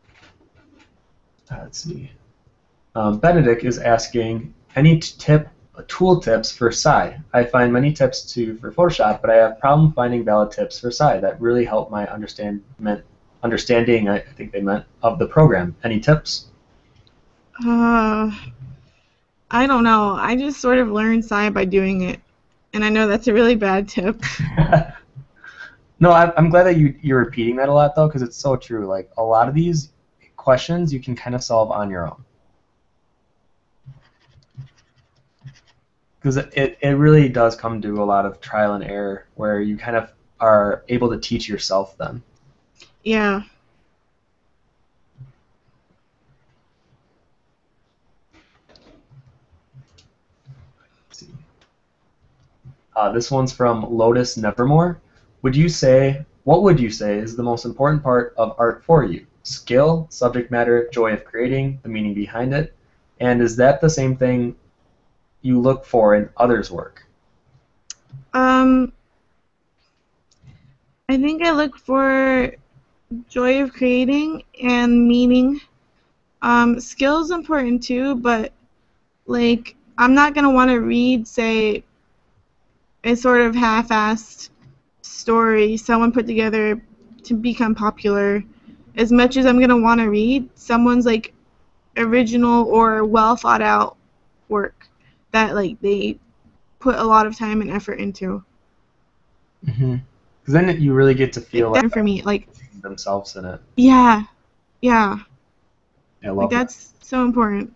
Uh, let's see. Um, Benedict is asking, any t- tip tool tips for Sci. I find many tips to for Photoshop, but I have problem finding valid tips for Sci that really help my understand meant, understanding. I think they meant of the program. Any tips? Uh, I don't know. I just sort of learned Sci by doing it, and I know that's a really bad tip. No, I'm I'm glad that you you're repeating that a lot though, because it's so true. Like a lot of these questions you can kind of solve on your own. Because it, it really does come to a lot of trial and error where you kind of are able to teach yourself then. Yeah. Let's see. Uh, this one's from Lotus Nevermore. Would you say, what would you say is the most important part of art for you? Skill, subject matter, joy of creating, the meaning behind it? And is that the same thing you look for in others' work? Um, I think I look for joy of creating and meaning. Um, skill is important too, but like I'm not gonna want to read, say, a sort of half-assed story someone put together to become popular, as much as I'm gonna want to read someone's like original or well thought out work that like they put a lot of time and effort into. Mm-hmm. Because then you really get to feel Like like that for me, like themselves in it. yeah, yeah, I like love that. that's so important.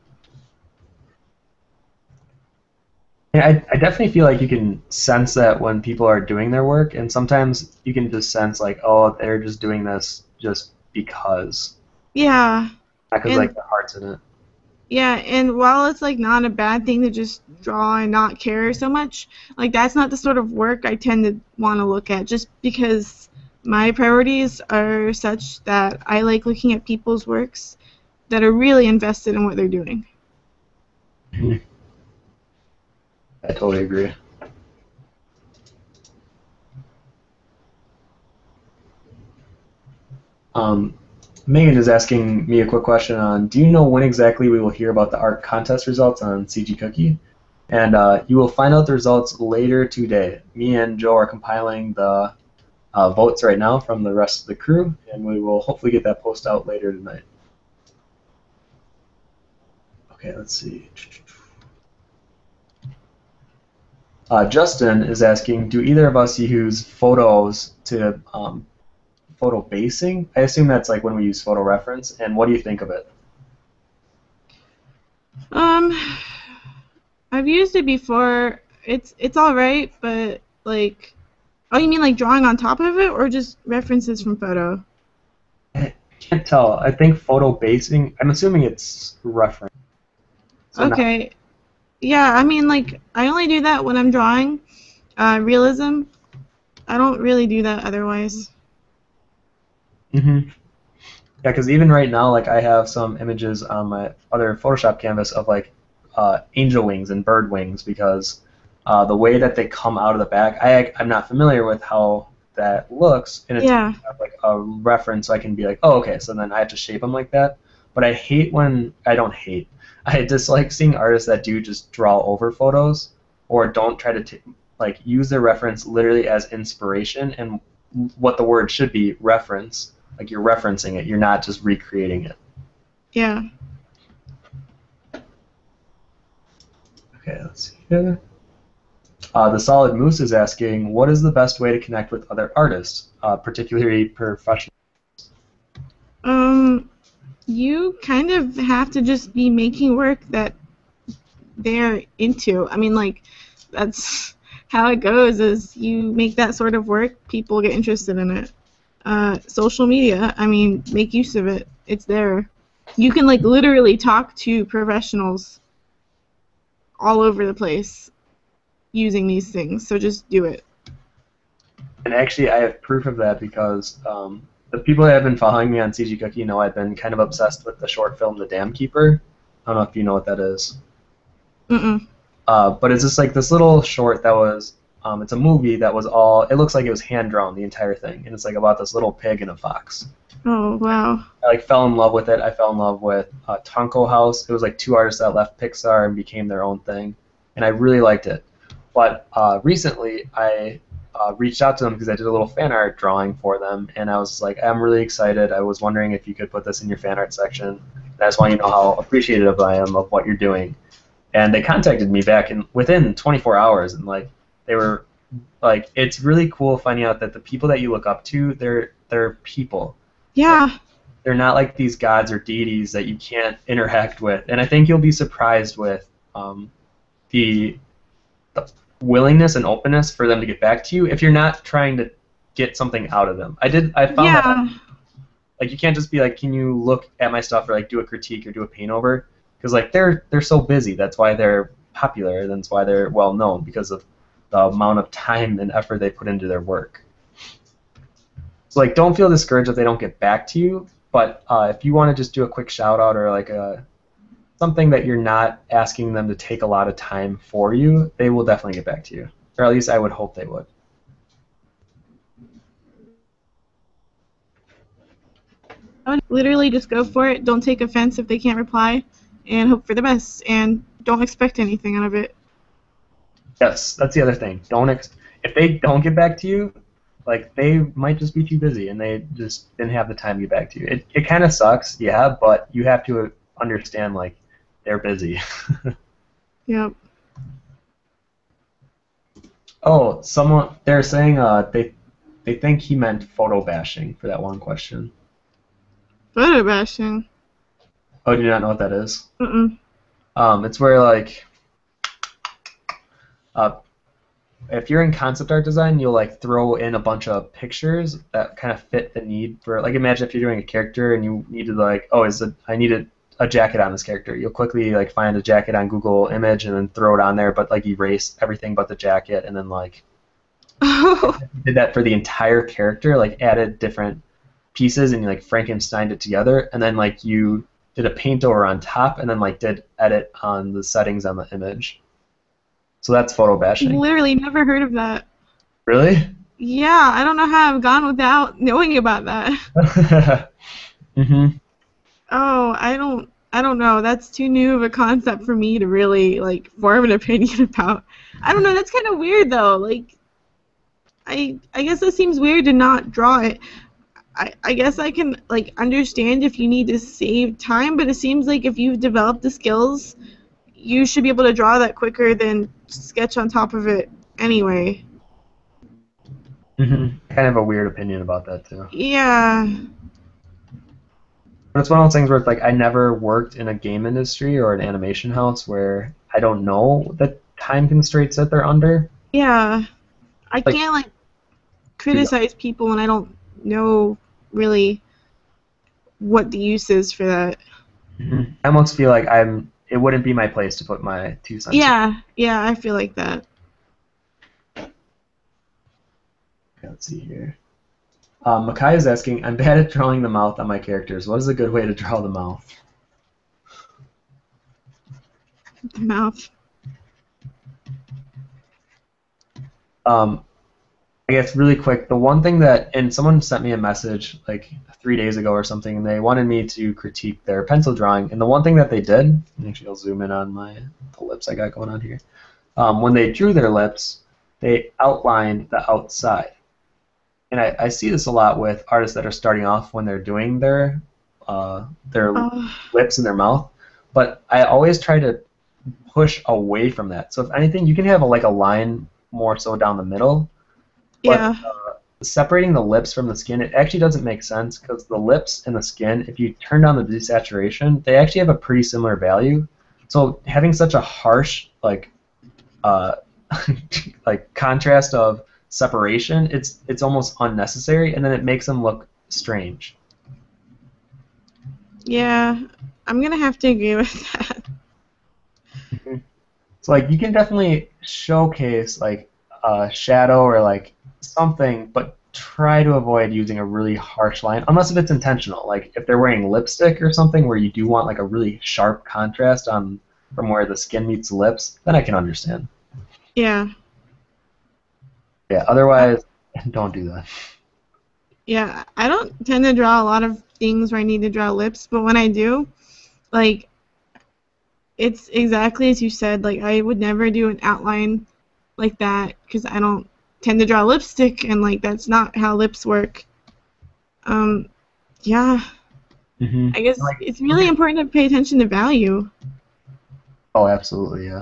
Yeah, I, I definitely feel like you can sense that when people are doing their work, and sometimes you can just sense like, oh, they're just doing this just because, Yeah, not because like and their heart's in it. yeah, and while it's like not a bad thing to just draw and not care so much, like that's not the sort of work I tend to want to look at just because my priorities are such that I like looking at people's works that are really invested in what they're doing. Mhm. I totally agree. Um, Megan is asking me a quick question on, do you know when exactly we will hear about the art contest results on C G Cookie? And uh, you will find out the results later today. Me and Joe are compiling the uh, votes right now from the rest of the crew, and we will hopefully get that post out later tonight. Okay, let's see. Uh, Justin is asking, do either of us use photos to um, photo basing? I assume that's like when we use photo reference, and what do you think of it? Um, I've used it before. It's it's all right, but like, oh, you mean like drawing on top of it, or just references from photo? I can't tell. I think photo basing, I'm assuming it's reference. So not. Okay. Yeah, I mean like I only do that when I'm drawing uh, realism. I don't really do that otherwise. Hmm. Yeah, because even right now, like I have some images on my other Photoshop canvas of like uh, angel wings and bird wings because uh, the way that they come out of the back, I I'm not familiar with how that looks, and it's Yeah. like a reference, so I can be like, oh, okay, so then I have to shape them like that. But I hate when I don't hate. I dislike seeing artists that do just draw over photos or don't try to t- like use their reference literally as inspiration and what the word should be reference. Like you're referencing it, you're not just recreating it. Yeah. Okay, let's see here. Uh, the Solid Moose is asking, what is the best way to connect with other artists, uh, particularly professional? Um, you kind of have to just be making work that they're into. I mean, like, that's how it goes. Is you make that sort of work, people get interested in it. Uh, social media, I mean, make use of it. It's there. You can like literally talk to professionals all over the place using these things. So just do it. And actually, I have proof of that because um, the people that have been following me on C G Cookie know I've been kind of obsessed with the short film The Dam Keeper. I don't know if you know what that is. Mm-mm. Uh, but it's just like this little short that was, um, it's a movie that was all, it looks like it was hand drawn, the entire thing. And it's like about this little pig and a fox. Oh wow. I like fell in love with it. I fell in love with uh, Tonko House. It was like two artists that left Pixar and became their own thing. and I really liked it. But uh, recently, I uh, reached out to them because I did a little fan art drawing for them, and I was like, I'm really excited. I was wondering if you could put this in your fan art section. And I just want you to know how appreciative I am of what you're doing. And they contacted me back in within twenty-four hours, and like they were like, it's really cool finding out that the people that you look up to, they're they're people. Yeah. They're not like these gods or deities that you can't interact with. And I think you'll be surprised with um, the, the willingness and openness for them to get back to you if you're not trying to get something out of them. I did. I found Yeah. that like you can't just be like, can you look at my stuff or like do a critique or do a paint over? Because like they're they're so busy. That's why they're popular. That's why they're well known, because of the amount of time and effort they put into their work. So like, don't feel discouraged if they don't get back to you. But uh, if you want to just do a quick shout out or like a something that you're not asking them to take a lot of time for you, they will definitely get back to you. Or at least I would hope they would. I would literally just go for it. Don't take offense if they can't reply, and hope for the best. And don't expect anything out of it. Yes, that's the other thing. Don't ex- if they don't get back to you, like they might just be too busy and they just didn't have the time to get back to you. It it kind of sucks, yeah, but you have to understand like they're busy. Yep. Oh, someone they're saying uh they they think he meant photo bashing for that one question. Photo bashing. Oh, do you not know what that is? Mm-mm. Um, it's where like uh if you're in concept art design, you'll like throw in a bunch of pictures that kind of fit the need for, like, imagine if you're doing a character and you needed like, oh, is it I needed a jacket on this character. You'll quickly like find a jacket on Google Image and then throw it on there, but like erase everything but the jacket, and then like did that for the entire character, like added different pieces and you like Frankensteined it together, and then like you did a paint over on top, and then like did edit on the settings on the image. So that's photo bashing. Literally never heard of that. Really? Yeah, I don't know how I've gone without knowing about that. Mhm. Oh, I don't I don't know. That's too new of a concept for me to really like form an opinion about. I don't know, that's kind of weird though. Like I I guess it seems weird to not draw it. I, I guess I can like understand if you need to save time, but it seems like if you've developed the skills, you should be able to draw that quicker than sketch on top of it anyway. Mhm. Kind of a weird opinion about that too. Yeah. But it's one of those things where it's like I never worked in a game industry or an animation house where I don't know the time constraints that they're under. Yeah. I Like- can't like criticize people when I don't know really what the use is for that. Mhm. I almost feel like I'm. It wouldn't be my place to put my two cents. in. Yeah, yeah, I feel like that. Okay, let's see here. Um, Makai is asking, I'm bad at drawing the mouth on my characters. What is a good way to draw the mouth? The mouth. Um, I guess really quick, the one thing that, and someone sent me a message like three days ago or something, and they wanted me to critique their pencil drawing, and the one thing that they did, and actually I'll zoom in on my the lips I got going on here. Um, when they drew their lips, they outlined the outside. And I, I see this a lot with artists that are starting off when they're doing their uh, their Oh, lips and their mouth, but I always try to push away from that. So if anything, you can have a, like a line more so down the middle, but yeah. uh, separating the lips from the skin, it actually doesn't make sense because the lips and the skin, if you turn down the desaturation, they actually have a pretty similar value. So having such a harsh like uh, like contrast of separation, it's it's almost unnecessary, and then it makes them look strange. Yeah, I'm gonna have to agree with that. So like you can definitely showcase like a shadow or like something, but try to avoid using a really harsh line, unless if it's intentional. Like if they're wearing lipstick or something where you do want like a really sharp contrast on from where the skin meets the lips, then I can understand. Yeah. Yeah, otherwise, don't do that. Yeah, I don't tend to draw a lot of things where I need to draw lips, but when I do, like, it's exactly as you said. Like, I would never do an outline like that because I don't tend to draw lipstick, and like that's not how lips work. Um, yeah, Mm-hmm. I guess Like, it's really important to pay attention to value. oh, absolutely, yeah.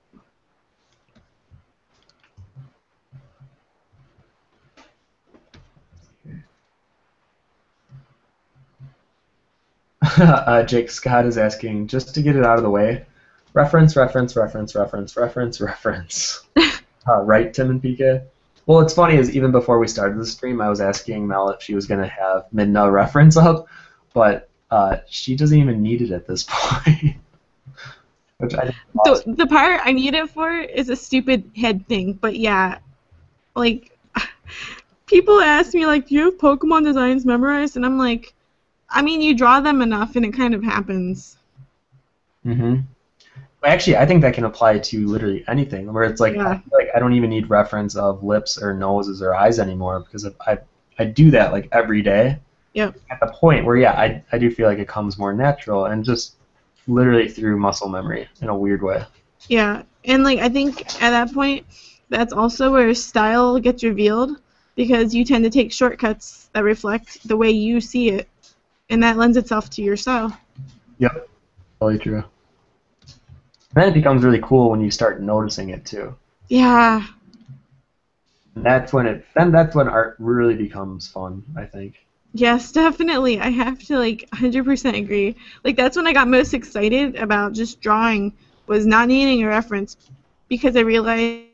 uh, Jake Scott is asking, just to get it out of the way, reference, reference, reference, reference, reference, reference. Uh, right, Tim and P K? Well, what's funny is even before we started the stream, I was asking Mel if she was going to have Midna reference up, but uh, she doesn't even need it at this point. Which I think is The awesome. the part I need it for is a stupid head thing, but yeah, like people ask me like, do you have Pokemon designs memorized? And I'm like, I mean, you draw them enough, and it kind of happens. Mm-hmm. Actually, I think that can apply to literally anything, where it's like, I Yeah. feel like I don't even need reference of lips or noses or eyes anymore because if I I do that like every day Yep. at the point where yeah, I I do feel like it comes more natural and just literally through muscle memory in a weird way. Yeah. And like I think at that point, that's also where style gets revealed because you tend to take shortcuts that reflect the way you see it, and that lends itself to your style. Yep, totally true. And then it becomes really cool when you start noticing it too. Yeah. And that's when it then that's when art really becomes fun, I think. Yes, definitely. I have to like one hundred percent agree. Like that's when I got most excited about just drawing was not needing a reference because I realized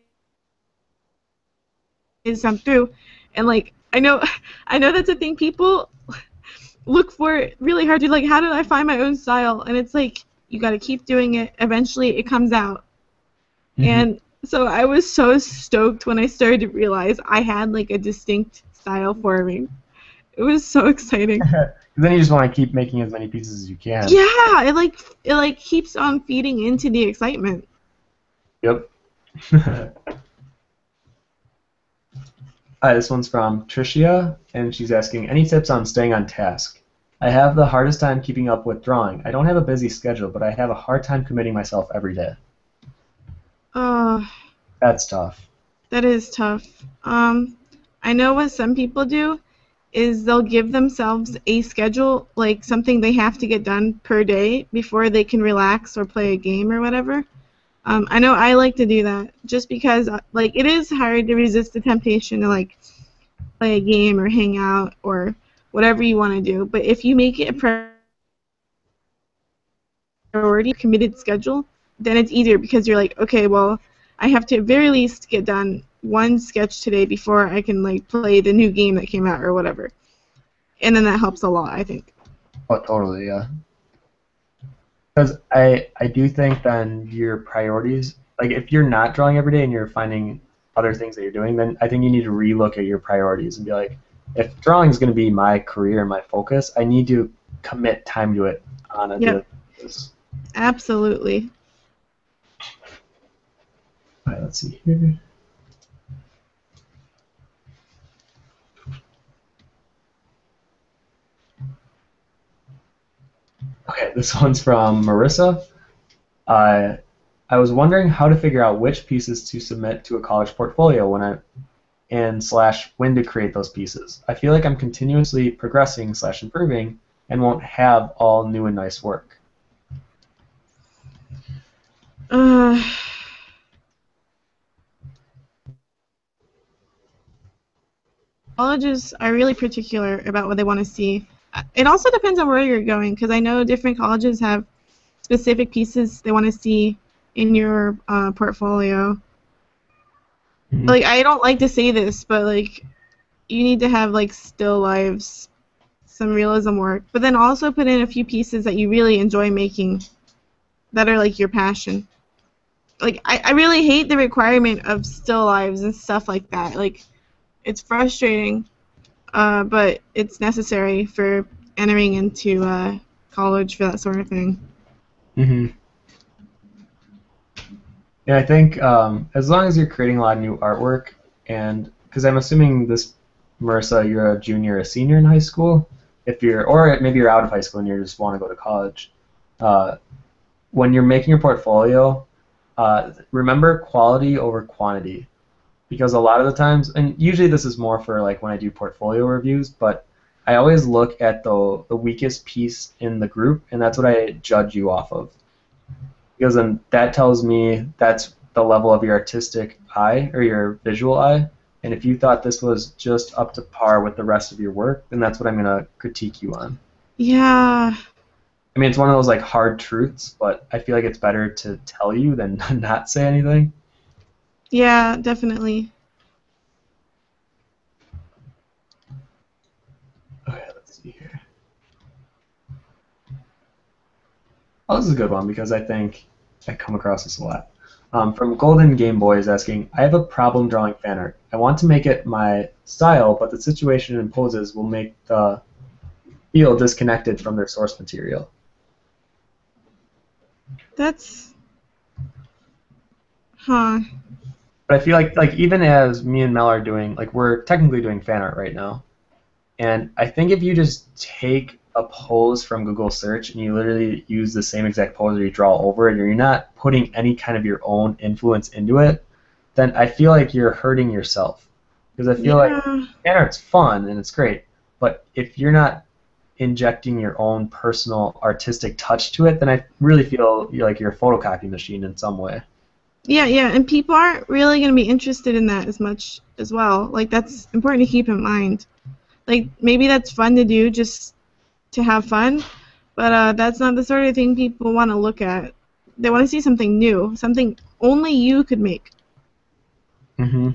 I'm through and like I know I know that's a thing people look for really hard to like how did I find my own style, and it's like you got to keep doing it, eventually it comes out. Mm-hmm. And so I was so stoked when I started to realize I had like a distinct style forming. It was so exciting. Then you just want to keep making as many pieces as you can. Yeah, it like it like keeps on feeding into the excitement. Yep. Hi, this one's from Tricia, and she's asking, any tips on staying on task? I have the hardest time keeping up with drawing. I don't have a busy schedule, but I have a hard time committing myself every day. Oh, That's tough. that is tough. Um, I know what some people do is they'll give themselves a schedule, like something they have to get done per day before they can relax or play a game or whatever. Um, I know I like to do that just because, uh, like, it is hard to resist the temptation to, like, play a game or hang out or whatever you want to do. But if you make it a priority, committed schedule, then it's easier because you're like, okay, well, I have to at very least get done one sketch today before I can, like, play the new game that came out or whatever. And then that helps a lot, I think. Oh, totally, yeah. Because I, I do think then your priorities, like if you're not drawing every day and you're finding other things that you're doing, then I think you need to relook at your priorities and be like, if drawing is going to be my career and my focus, I need to commit time to it on a Yep. daily basis. Absolutely. All right, let's see here. Okay, this one's from Marissa. Uh, I was wondering how to figure out which pieces to submit to a college portfolio when I and slash when to create those pieces. I feel like I'm continuously progressing slash improving and won't have all new and nice work. Uh, colleges are really particular about what they want to see. It also depends on where you're going because I know different colleges have specific pieces they want to see in your uh, portfolio. Mm-hmm. Like, I don't like to say this, but like you need to have like still lives, some realism work, but then also put in a few pieces that you really enjoy making that are like your passion. Like I, I really hate the requirement of still lives and stuff like that. Like it's frustrating, uh, but it's necessary for entering into uh, college for that sort of thing. Mm-hmm. Yeah, I think um, as long as you're creating a lot of new artwork, and because I'm assuming this, Marissa, you're a junior, a senior in high school. If you're, or maybe you're out of high school and you just want to go to college. Uh, when you're making your portfolio, uh, remember quality over quantity. Because a lot of the times, and usually this is more for like when I do portfolio reviews, but I always look at the the weakest piece in the group, and that's what I judge you off of. Because then that tells me that's the level of your artistic eye or your visual eye. And if you thought this was just up to par with the rest of your work, then that's what I'm gonna critique you on. Yeah. I mean, it's one of those like hard truths, but I feel like it's better to tell you than not say anything. Yeah, definitely. Okay, let's see here. Oh, this is a good one because I think I come across this a lot. Um, from Golden Game Boy is asking, I have a problem drawing fan art. I want to make it my style, but the situation it imposes will make the feel disconnected from their source material. That's, huh. But I feel like like even as me and Mel are doing, like we're technically doing fan art right now. And I think if you just take a pose from Google search and you literally use the same exact pose or you draw over it, or you're not putting any kind of your own influence into it, then I feel like you're hurting yourself. Because I feel like Yeah. fan art's fun and it's great, but if you're not injecting your own personal artistic touch to it, then I really feel like you're a photocopy machine in some way. Yeah, yeah, and people aren't really going to be interested in that as much as well. Like, that's important to keep in mind. Like, maybe that's fun to do just to have fun, but uh, that's not the sort of thing people want to look at. They want to see something new, something only you could make. Mm-hmm.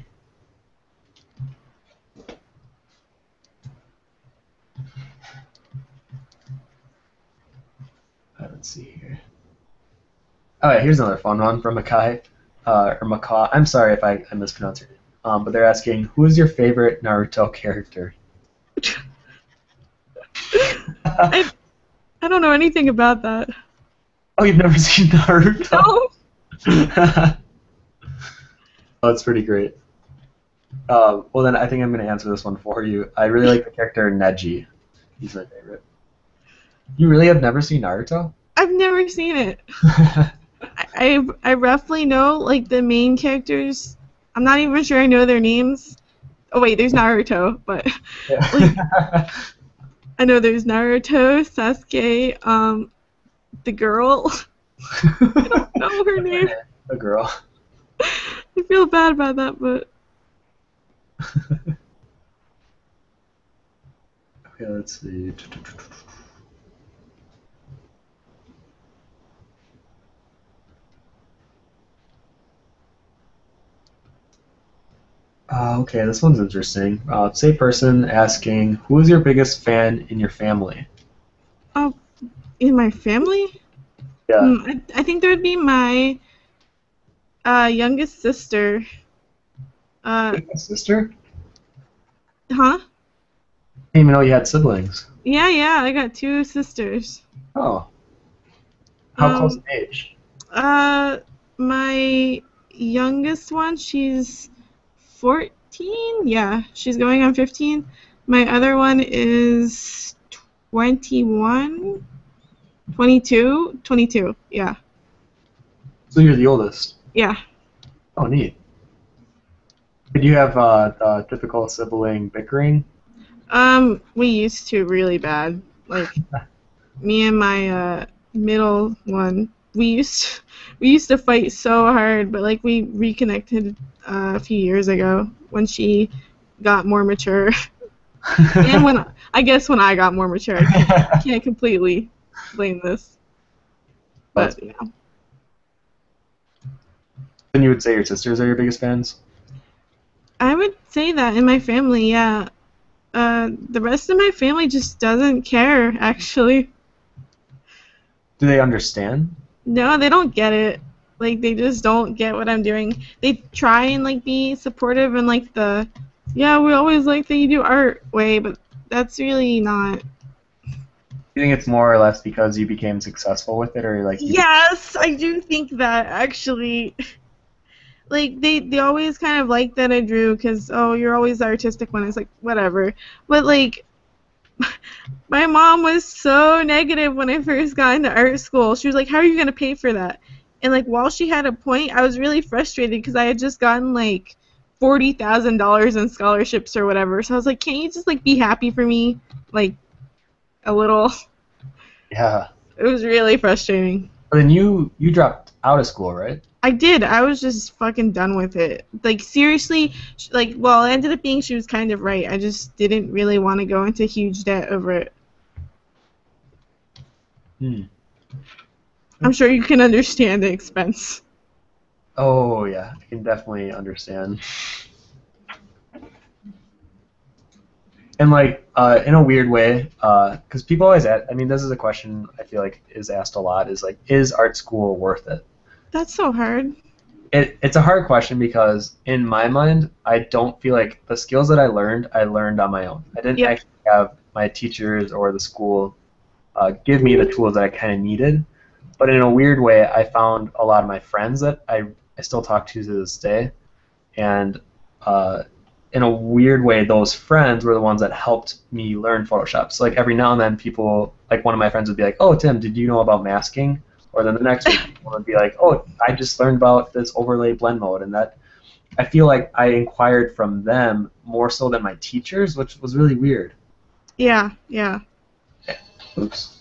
Uh, let's see here. Oh yeah, here's another fun one from Makai, uh, or Macaw. I'm sorry if I, I mispronounced your name. Um, but they're asking, who is your favorite Naruto character? I, I don't know anything about that. Oh, you've never seen Naruto? No. Oh, that's pretty great. Uh, well, then I think I'm going to answer this one for you. I really like the character Neji. He's my favorite. You really have never seen Naruto? I've never seen it. I, I roughly know, like, the main characters. I'm not even sure I know their names. Oh, wait, there's Naruto, but, Yeah. like, I know there's Naruto, Sasuke, um, the girl. I don't know her name. The girl. I feel bad about that, but... Okay, let's see. Uh, okay, this one's interesting. Uh, say person asking, who is your biggest fan in your family? Oh, in my family? Yeah. Hmm, I, I think there would be my uh, youngest sister. Uh, Sister? huh? I didn't even know you had siblings. Yeah, yeah, I got two sisters. Oh. How Um, close in age? Uh, my youngest one, she's fourteen. Yeah, she's going on fifteen. My other one is twenty-one, twenty-two, twenty-two. Yeah, So you're the oldest. yeah. Oh, neat. Did you have uh, the typical sibling bickering? Um, we used to really bad. Like me and my uh middle one, we used we used to fight so hard, but like we reconnected uh, a few years ago when she got more mature. And when I guess when I got more mature, I can't, can't completely blame this. But yeah. Then you would say your sisters are your biggest fans? I would say that in my family, yeah. Uh, the rest of my family just doesn't care, actually. Do they understand? No, they don't get it. Like, they just don't get what I'm doing. They try and, like, be supportive and, like, the, yeah, we always like that you do art way, but that's really not. Do you think it's more or less because you became successful with it, or like? You Yes, I do think that, actually. Like, they, they always kind of like that I drew because, oh, you're always the artistic one. It's like, whatever. But, like, My mom was so negative when I first got into art school. She was like, "How are you gonna pay for that?" And like, while she had a point, I was really frustrated because I had just gotten like forty thousand dollars in scholarships or whatever. So I was like, "Can't you just like be happy for me, like a little?" Yeah. It was really frustrating. But then you you dropped out of school, right? I did. I was just fucking done with it. Like seriously, sh- like well, it ended up being she was kind of right. I just didn't really want to go into huge debt over it. Hmm. I'm sure you can understand the expense. Oh yeah, I can definitely understand. And like uh, in a weird way, because people always ask. I mean, this is a question I feel like is asked a lot. Is like, is art school worth it? That's so hard. It it's a hard question because in my mind, I don't feel like the skills that I learned, I learned on my own. I didn't Yep. actually have my teachers or the school uh, give me the tools that I kind of needed. But in a weird way, I found a lot of my friends that I, I still talk to to this day. And uh, in a weird way, those friends were the ones that helped me learn Photoshop. So like every now and then, people like one of my friends would be like, "Oh, Tim, did you know about masking?" Or then the next week, people would be like, "Oh, I just learned about this overlay blend mode," and that I feel like I inquired from them more so than my teachers, which was really weird. Yeah, yeah. Oops.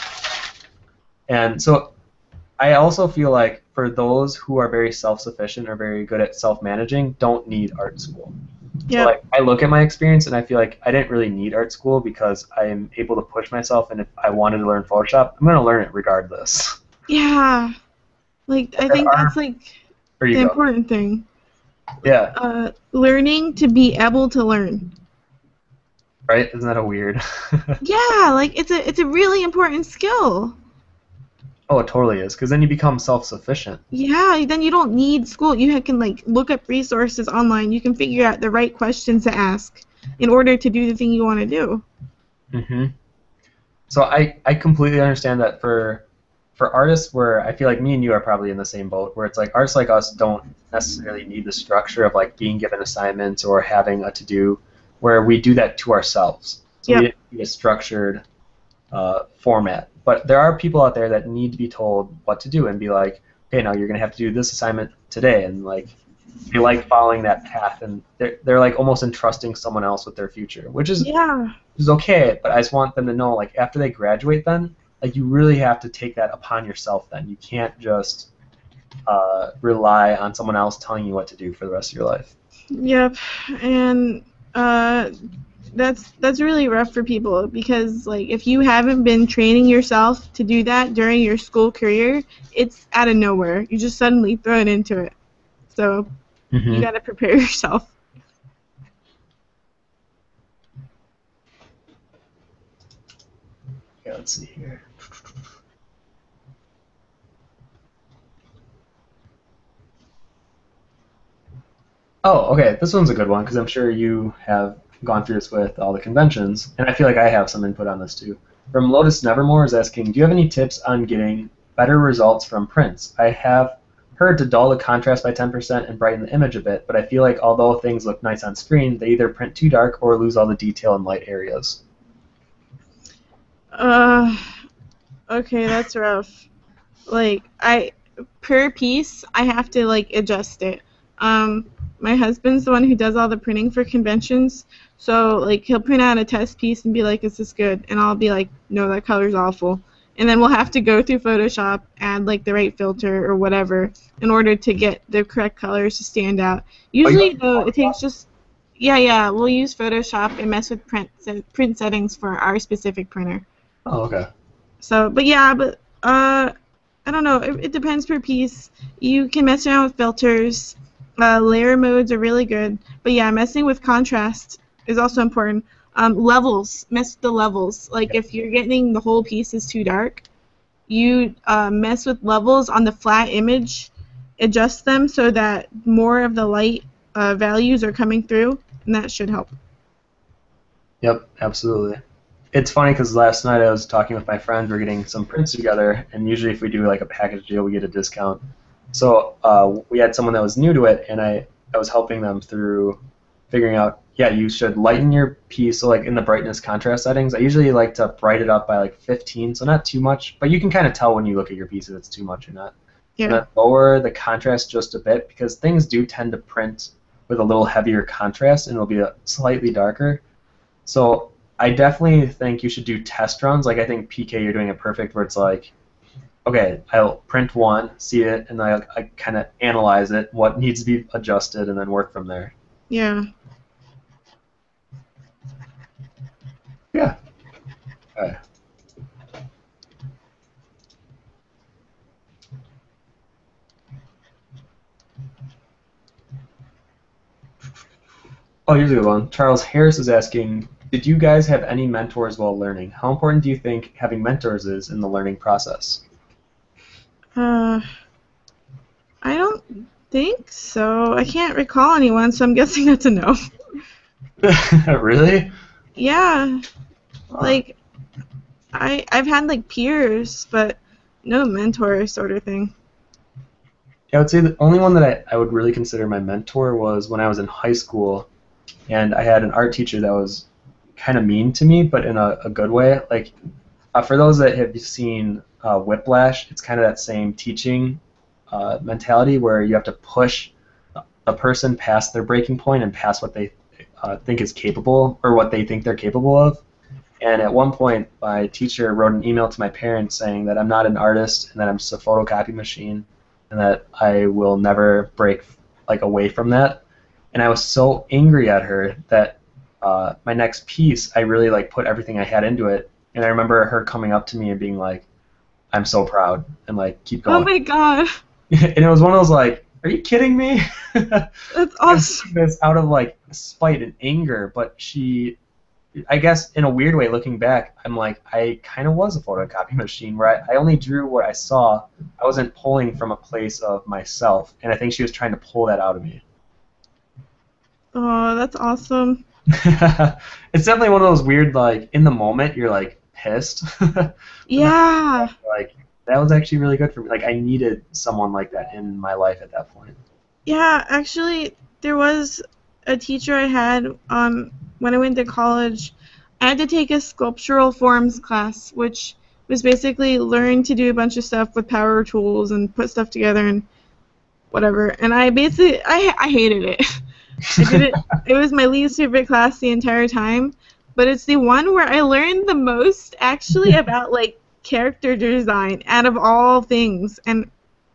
And so I also feel like for those who are very self-sufficient or very good at self-managing, don't need art school. So Yep. like I look at my experience and I feel like I didn't really need art school because I am able to push myself, and if I wanted to learn Photoshop, I'm going to learn it regardless. Yeah. Like I There think that's are, like there you the go. important thing. Yeah, Uh, learning to be able to learn. right? Isn't that a weird? Yeah, like it's a it's a really important skill. Oh, it totally is, because then you become self-sufficient. Yeah, then you don't need school. You can like look up resources online. You can figure out the right questions to ask in order to do the thing you want to do. hmm So I, I completely understand that for for artists where I feel like me and you are probably in the same boat, where it's like artists like us don't necessarily need the structure of like being given assignments or having a to do, where we do that to ourselves. So we Yep. didn't need a structured uh, format. But there are people out there that need to be told what to do and be like, okay, now you're gonna have to do this assignment today, and like they like following that path, and they're they're like almost entrusting someone else with their future, which is Yeah. is okay, but I just want them to know, like, after they graduate, then, like, you really have to take that upon yourself. Then you can't just uh, rely on someone else telling you what to do for the rest of your life. Yep. And uh that's that's really rough for people because like if you haven't been training yourself to do that during your school career, it's out of nowhere. You just suddenly throw it into it. So you hmm got to prepare yourself. Yeah, let's see here. Oh, okay. This one's a good one because I'm sure you have gone through this with all the conventions, and I feel like I have some input on this too. From Lotus Nevermore is asking, do you have any tips on getting better results from prints? I have heard to dull the contrast by ten percent and brighten the image a bit, but I feel like although things look nice on screen, they either print too dark or lose all the detail in light areas. Uh, okay, that's rough. Like I per piece, I have to like adjust it. Um, my husband's the one who does all the printing for conventions, so like he'll print out a test piece and be like, "Is this good?" And I'll be like, "No, that color's awful." And then we'll have to go through Photoshop, add like the right filter or whatever in order to get the correct colors to stand out. Oh, you Usually though, it takes just yeah, yeah, we'll use Photoshop and mess with print set, print settings for our specific printer. oh, okay. So, but yeah, but uh, I don't know. It, it depends per piece. You can mess around with filters. Uh, layer modes are really good. But yeah, messing with contrast is also important. Um, levels, mess with the levels. Like if you're getting the whole piece is too dark, you uh, mess with levels on the flat image, adjust them so that more of the light uh, values are coming through, and that should help. Yep, absolutely. It's funny because last night I was talking with my friends. We're getting some prints together, and usually if we do like a package deal, we get a discount. So uh, we had someone that was new to it, and I, I was helping them through figuring out, yeah, you should lighten your piece. So like in the brightness contrast settings, I usually like to bright it up by like fifteen, so not too much, but you can kind of tell when you look at your piece if it's too much or not. And Yeah. then lower the contrast just a bit because things do tend to print with a little heavier contrast and it'll be a slightly darker. So I definitely think you should do test runs. Like I think P K, you're doing it perfect where it's like, okay, I'll print one, see it, and I, I kind of analyze it, what needs to be adjusted, and then work from there. Yeah. Yeah. Okay. Oh, here's a good one. Charles Harris is asking, did you guys have any mentors while learning? How important do you think having mentors is in the learning process? Uh, I don't think so. I can't recall anyone, so I'm guessing that's a no. Really? Yeah. Huh. Like, I I've had like peers, but no mentor sort of thing. Yeah, I would say the only one that I, I would really consider my mentor was when I was in high school, and I had an art teacher that was kind of mean to me, but in a, a good way. Like, uh, for those that have seen uh, Whiplash, it's kind of that same teaching uh, mentality where you have to push a person past their breaking point and past what they uh, think is capable or what they think they're capable of. And at one point, my teacher wrote an email to my parents saying that I'm not an artist and that I'm just a photocopy machine and that I will never break like away from that. And I was so angry at her that uh, my next piece, I really like put everything I had into it. And I remember her coming up to me and being like, "I'm so proud," and like keep Oh going. my god. And it was one of those like, "Are you kidding me?" That's awesome. This out of like spite and anger, but she, I guess in a weird way, looking back, I'm like, I kind of was a photocopy machine where I, I only drew what I saw. I wasn't pulling from a place of myself, and I think she was trying to pull that out of me. Oh, that's awesome. It's definitely one of those weird, like, in the moment, you're like pissed. Yeah. Like, that was actually really good for me. Like, I needed someone like that in my life at that point. Yeah, actually, there was a teacher I had um, when I went to college. I had to take a sculptural forms class, which was basically learn to do a bunch of stuff with power tools and put stuff together and whatever. And I basically, I, I hated it. I did it. It was my least favorite class the entire time, but it's the one where I learned the most actually about like character design out of all things. And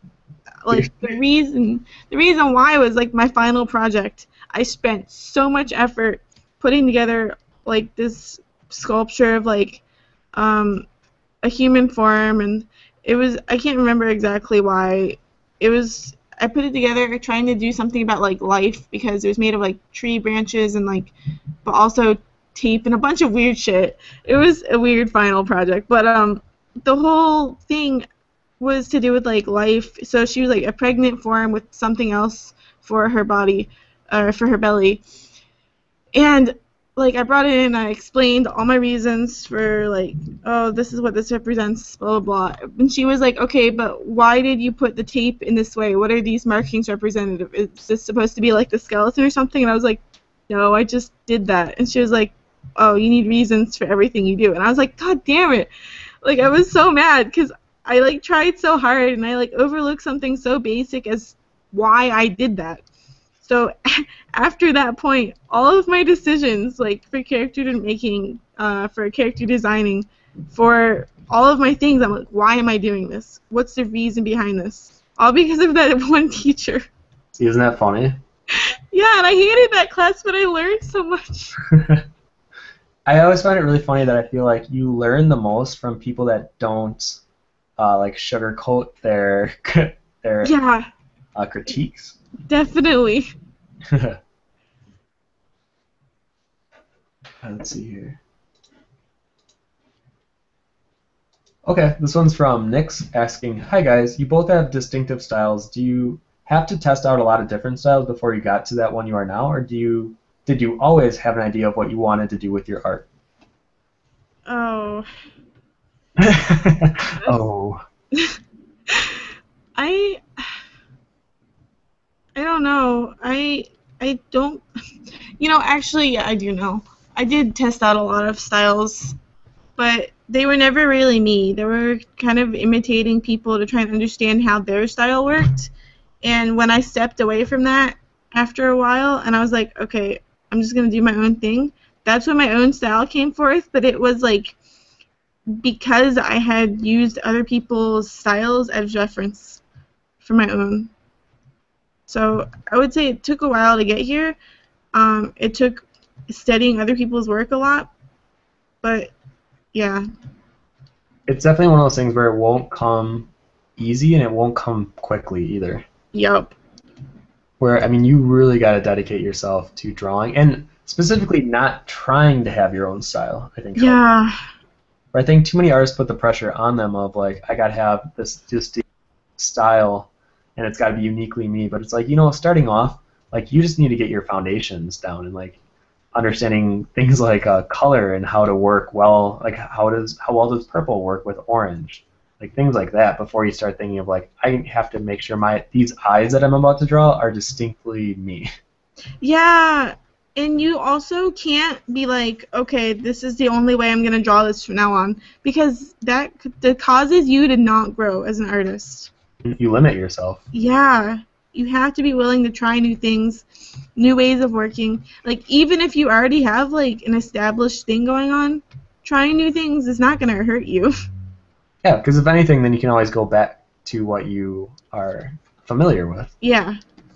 like the reason the reason why was like my final project. I spent so much effort putting together like this sculpture of like um, a human form, and it was I can't remember exactly why. It was I put it together trying to do something about like life because it was made of like tree branches and like but also tape and a bunch of weird shit. It was a weird final project, but um the whole thing was to do with like life. So she was like a pregnant form with something else for her body, or for her belly. And like I brought it in, I explained all my reasons for like, oh, this is what this represents, blah blah blah. And she was like, okay, but why did you put the tape in this way? What are these markings representative? Is this supposed to be like the skeleton or something? And I was like, no, I just did that. And she was like, oh, you need reasons for everything you do. And I was like, god damn it. Like I was so mad because I like tried so hard and I like overlooked something so basic as why I did that. So after that point, all of my decisions like for character making, uh, for character designing, for all of my things, I'm like, why am I doing this? What's the reason behind this? All because of that one teacher. See, isn't that funny? Yeah, and I hated that class, but I learned so much. I always find it really funny that I feel like you learn the most from people that don't uh, like sugarcoat their their Yeah, uh, critiques. definitely. Let's see here. Okay, this one's from Nix asking, hi guys, you both have distinctive styles. Do you have to test out a lot of different styles before you got to that one you are now, or do you did you always have an idea of what you wanted to do with your art? Oh. Oh. I I don't know. I I don't You know, actually, yeah, I do know. I did test out a lot of styles, but they were never really me. They were kind of imitating people to try and understand how their style worked. And when I stepped away from that after a while, and I was like, okay, I'm just going to do my own thing, that's when my own style came forth. But it was like because I had used other people's styles as reference for my own. So I would say it took a while to get here. Um, it took studying other people's work a lot, but yeah. It's definitely one of those things where it won't come easy and it won't come quickly either. Yup. Where, I mean, you really got to dedicate yourself to drawing and specifically not trying to have your own style, I think. Yeah. Where I think too many artists put the pressure on them of like, I got to have this distinct style and it's got to be uniquely me. But it's like, you know, starting off, like you just need to get your foundations down and like understanding things like uh, color and how to work well, like how does how well does purple work with orange, like things like that before you start thinking of like I have to make sure my these eyes that I'm about to draw are distinctly me. Yeah, and you also can't be like, okay, this is the only way I'm gonna draw this from now on, because that that causes you to not grow as an artist. You limit yourself. Yeah. You have to be willing to try new things, new ways of working. Like, even if you already have, like, an established thing going on, trying new things is not going to hurt you. Yeah, because if anything, then you can always go back to what you are familiar with. Yeah.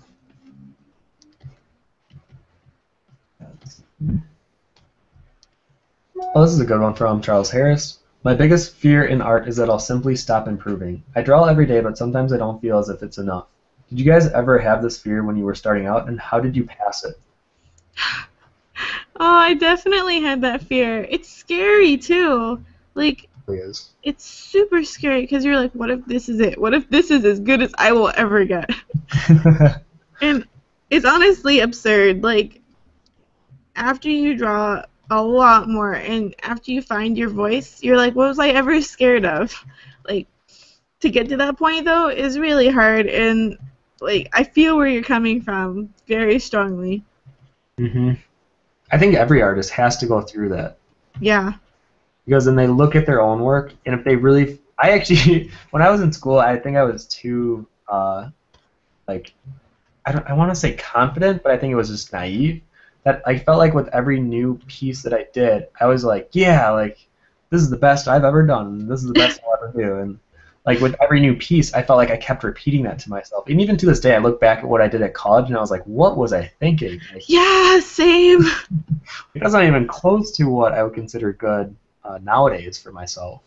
Oh, this is a good one from Charles Harris. My biggest fear in art is that I'll simply stop improving. I draw every day, but sometimes I don't feel as if it's enough. Did you guys ever have this fear when you were starting out, and how did you pass it? Oh, I definitely had that fear. It's scary, too. Like, It is. It's super scary because you're like, what if this is it? What if this is as good as I will ever get? And it's honestly absurd. Like, after you draw a lot more and after you find your voice, you're like, what was I ever scared of? Like, to get to that point, though, is really hard, and like I feel where you're coming from very strongly. Mhm. I think every artist has to go through that Yeah. because then they look at their own work, and if they really, I actually, when I was in school, I think I was too, uh, like, I don't, I want to say confident, but I think it was just naive. That I felt like with every new piece that I did, I was like, yeah, like this is the best I've ever done. This is the best I'll ever do, and like with every new piece, I felt like I kept repeating that to myself. And even to this day, I look back at what I did at college, and I was like, what was I thinking? Like, Yeah, same. it wasn't even close to what I would consider good uh, nowadays for myself.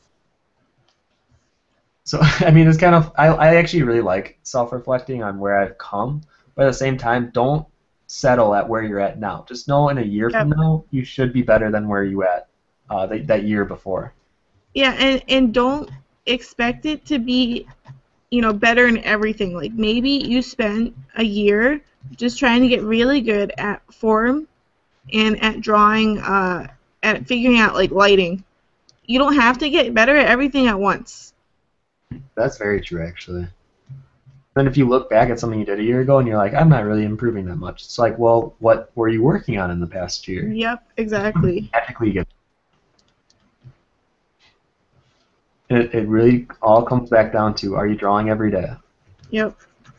So, I mean, it's kind of, I, I actually really like self-reflecting on where I've come, but at the same time, don't settle at where you're at now. Just know in a year Yep. from now, you should be better than where you at uh, that, that year before. Yeah, and and don't expect it to be, you know, better in everything. Like maybe you spent a year just trying to get really good at form and at drawing, uh, at figuring out like lighting. You don't have to get better at everything at once. That's very true, actually. Then if you look back at something you did a year ago and you're like, I'm not really improving that much, it's like, well, what were you working on in the past year? Yep, exactly. Technically, you get it, it really all comes back down to, are you drawing every day? Yep.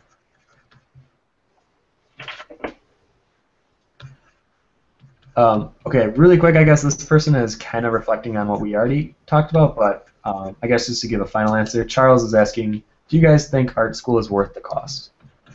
Um, okay, really quick, I guess this person is kind of reflecting on what we already talked about, but um, I guess just to give a final answer, Charles is asking, do you guys think art school is worth the cost?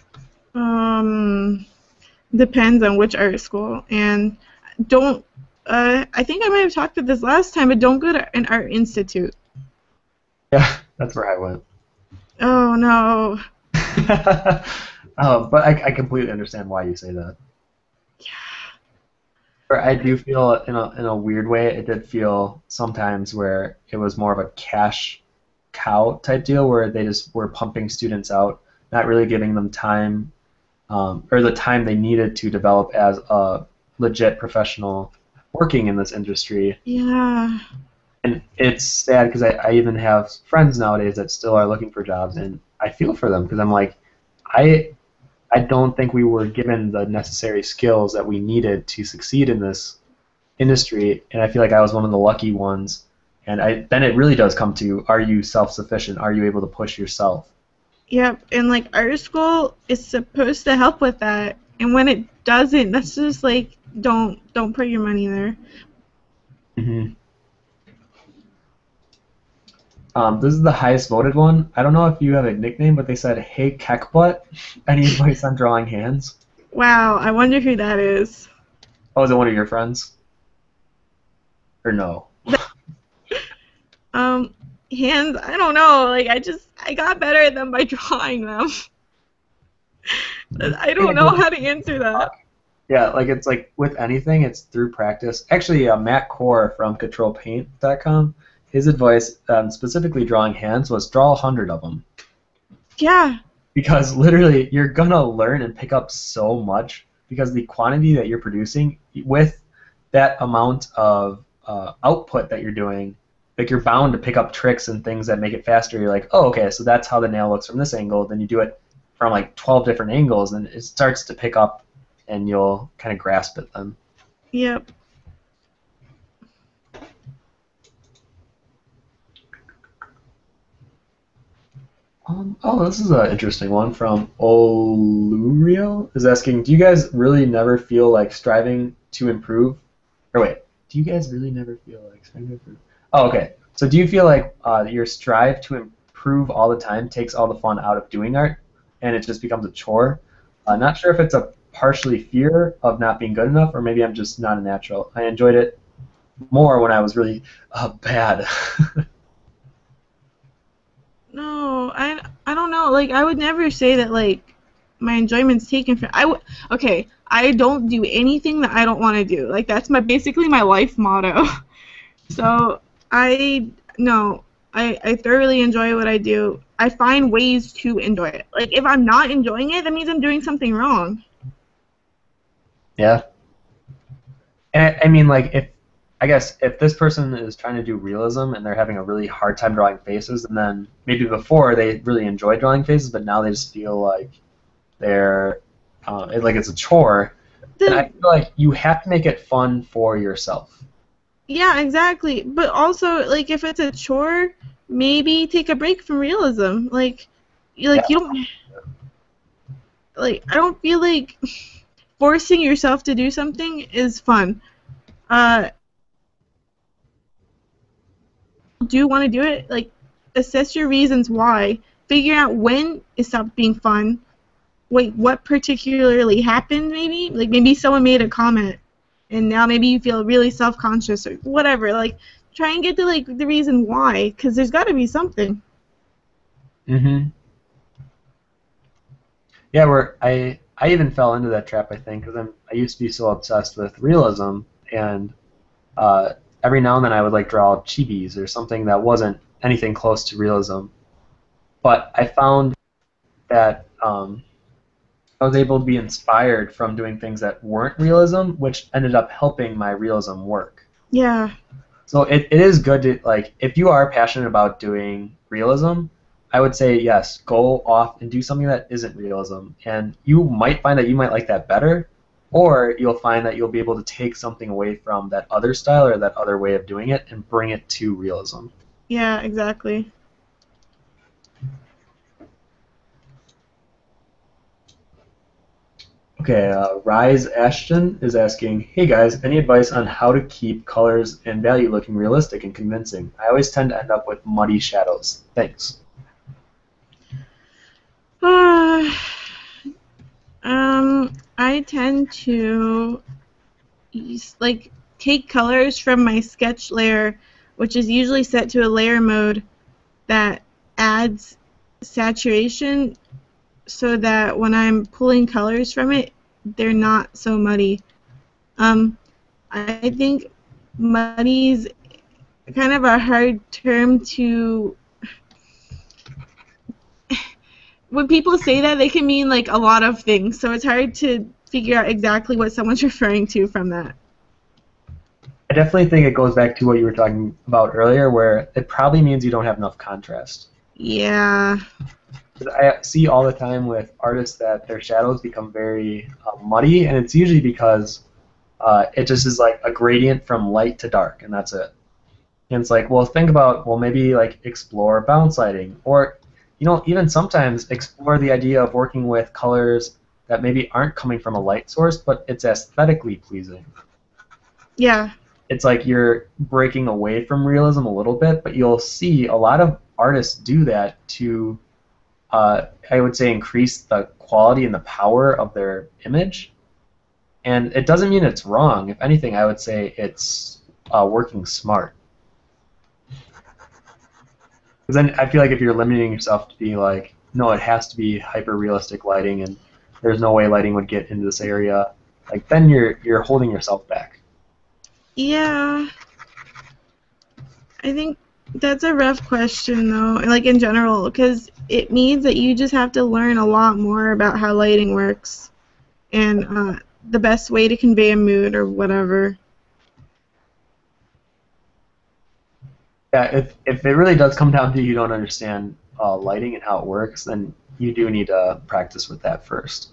Um, depends on which art school, and don't. Uh, I think I might have talked about this last time, but don't go to an art institute. Yeah, that's where I went. Oh no. um, but I, I completely understand why you say that. Yeah. Or I do feel in a in a weird way, it did feel sometimes where it was more of a cash cow type deal where they just were pumping students out, not really giving them time um, or the time they needed to develop as a legit professional working in this industry. Yeah. And it's sad because I, I even have friends nowadays that still are looking for jobs, and I feel for them because I'm like, I I I don't think we were given the necessary skills that we needed to succeed in this industry, and I feel like I was one of the lucky ones. And I, then it really does come to, are you self-sufficient? Are you able to push yourself? Yep, and like art school is supposed to help with that, and when it doesn't, that's just like don't don't put your money there. hmm Um, this is the highest voted one. I don't know if you have a nickname, but they said, "Hey, Keckbutt." Any advice on drawing hands? Wow, I wonder who that is. Oh, is it one of your friends? Or no? Um, hands, I don't know. Like I just I got better at them by drawing them. I don't know how to answer that. Yeah, like it's like with anything, it's through practice. Actually, uh, Matt Core from control paint dot com, his advice, um, specifically drawing hands, was draw a hundred of them. Yeah. Because literally, you're gonna learn and pick up so much because the quantity that you're producing with that amount of uh, output that you're doing, like you're bound to pick up tricks and things that make it faster. You're like, oh, okay, so that's how the nail looks from this angle. Then you do it from like twelve different angles, and it starts to pick up, and you'll kind of grasp it then. Yep. Um, oh, this is an interesting one from Oluriel. Is asking, do you guys really never feel like striving to improve? Or wait, do you guys really never feel like striving to improve? Oh, okay. So do you feel like uh, your strive to improve all the time takes all the fun out of doing art, and it just becomes a chore? Uh, not sure if it's a partially fear of not being good enough, or maybe I'm just not a natural. I enjoyed it more when I was really uh, bad. No, I I don't know. Like I would never say that like my enjoyment's taken from I w- okay, I don't do anything that I don't want to do. Like that's my basically my life motto. So, I no, I I thoroughly enjoy what I do. I find ways to enjoy it. Like if I'm not enjoying it, that means I'm doing something wrong. Yeah. And I, I mean, like, if I guess if this person is trying to do realism and they're having a really hard time drawing faces, and then maybe before they really enjoyed drawing faces, but now they just feel like they're uh, it, like it's a chore, then I The feel like you have to make it fun for yourself. Yeah, exactly. But also like if it's a chore, maybe take a break from realism. Like you Yeah. like you don't like I don't feel like forcing yourself to do something is fun. Uh, do want to do it? Like, assess your reasons why. Figure out when it stopped being fun. Wait, what particularly happened? Maybe like maybe someone made a comment, and now maybe you feel really self-conscious or whatever. Like, try and get to like the reason why, because there's got to be something. Mhm. Yeah, where I I even fell into that trap, I think, because I'm I used to be so obsessed with realism, and uh, every now and then I would like draw chibis or something that wasn't anything close to realism. But I found that um, I was able to be inspired from doing things that weren't realism, which ended up helping my realism work. Yeah. So it, it is good to, like, if you are passionate about doing realism, I would say yes, go off and do something that isn't realism. And you might find that you might like that better, or you'll find that you'll be able to take something away from that other style or that other way of doing it and bring it to realism. Yeah. Exactly. Okay, uh, Rise Ashton is asking, hey guys, any advice on how to keep colors and value looking realistic and convincing? I always tend to end up with muddy shadows. Thanks. Uh, um, I tend to use, like take colors from my sketch layer, which is usually set to a layer mode that adds saturation so that when I'm pulling colors from it, they're not so muddy. Um, I think muddy is kind of a hard term to. When people say that, they can mean like a lot of things, so it's hard to figure out exactly what someone's referring to from that. I definitely think it goes back to what you were talking about earlier, where it probably means you don't have enough contrast. Yeah. I see all the time with artists that their shadows become very uh, muddy, and it's usually because uh, it just is like a gradient from light to dark, and that's it. And it's like, well, think about, well, maybe like explore bounce lighting, or you know, even sometimes explore the idea of working with colors that maybe aren't coming from a light source, but it's aesthetically pleasing. Yeah. It's like you're breaking away from realism a little bit, but you'll see a lot of artists do that to, uh, I would say, increase the quality and the power of their image. And it doesn't mean it's wrong. If anything, I would say it's uh, working smart. Because then I feel like if you're limiting yourself to be like, no, it has to be hyper realistic lighting, and there's no way lighting would get into this area, like then you're you're holding yourself back. Yeah. I think that's a rough question, though, like in general, because it means that you just have to learn a lot more about how lighting works and uh, the best way to convey a mood or whatever. Yeah, if if it really does come down to you don't understand uh, lighting and how it works, then you do need to practice with that first.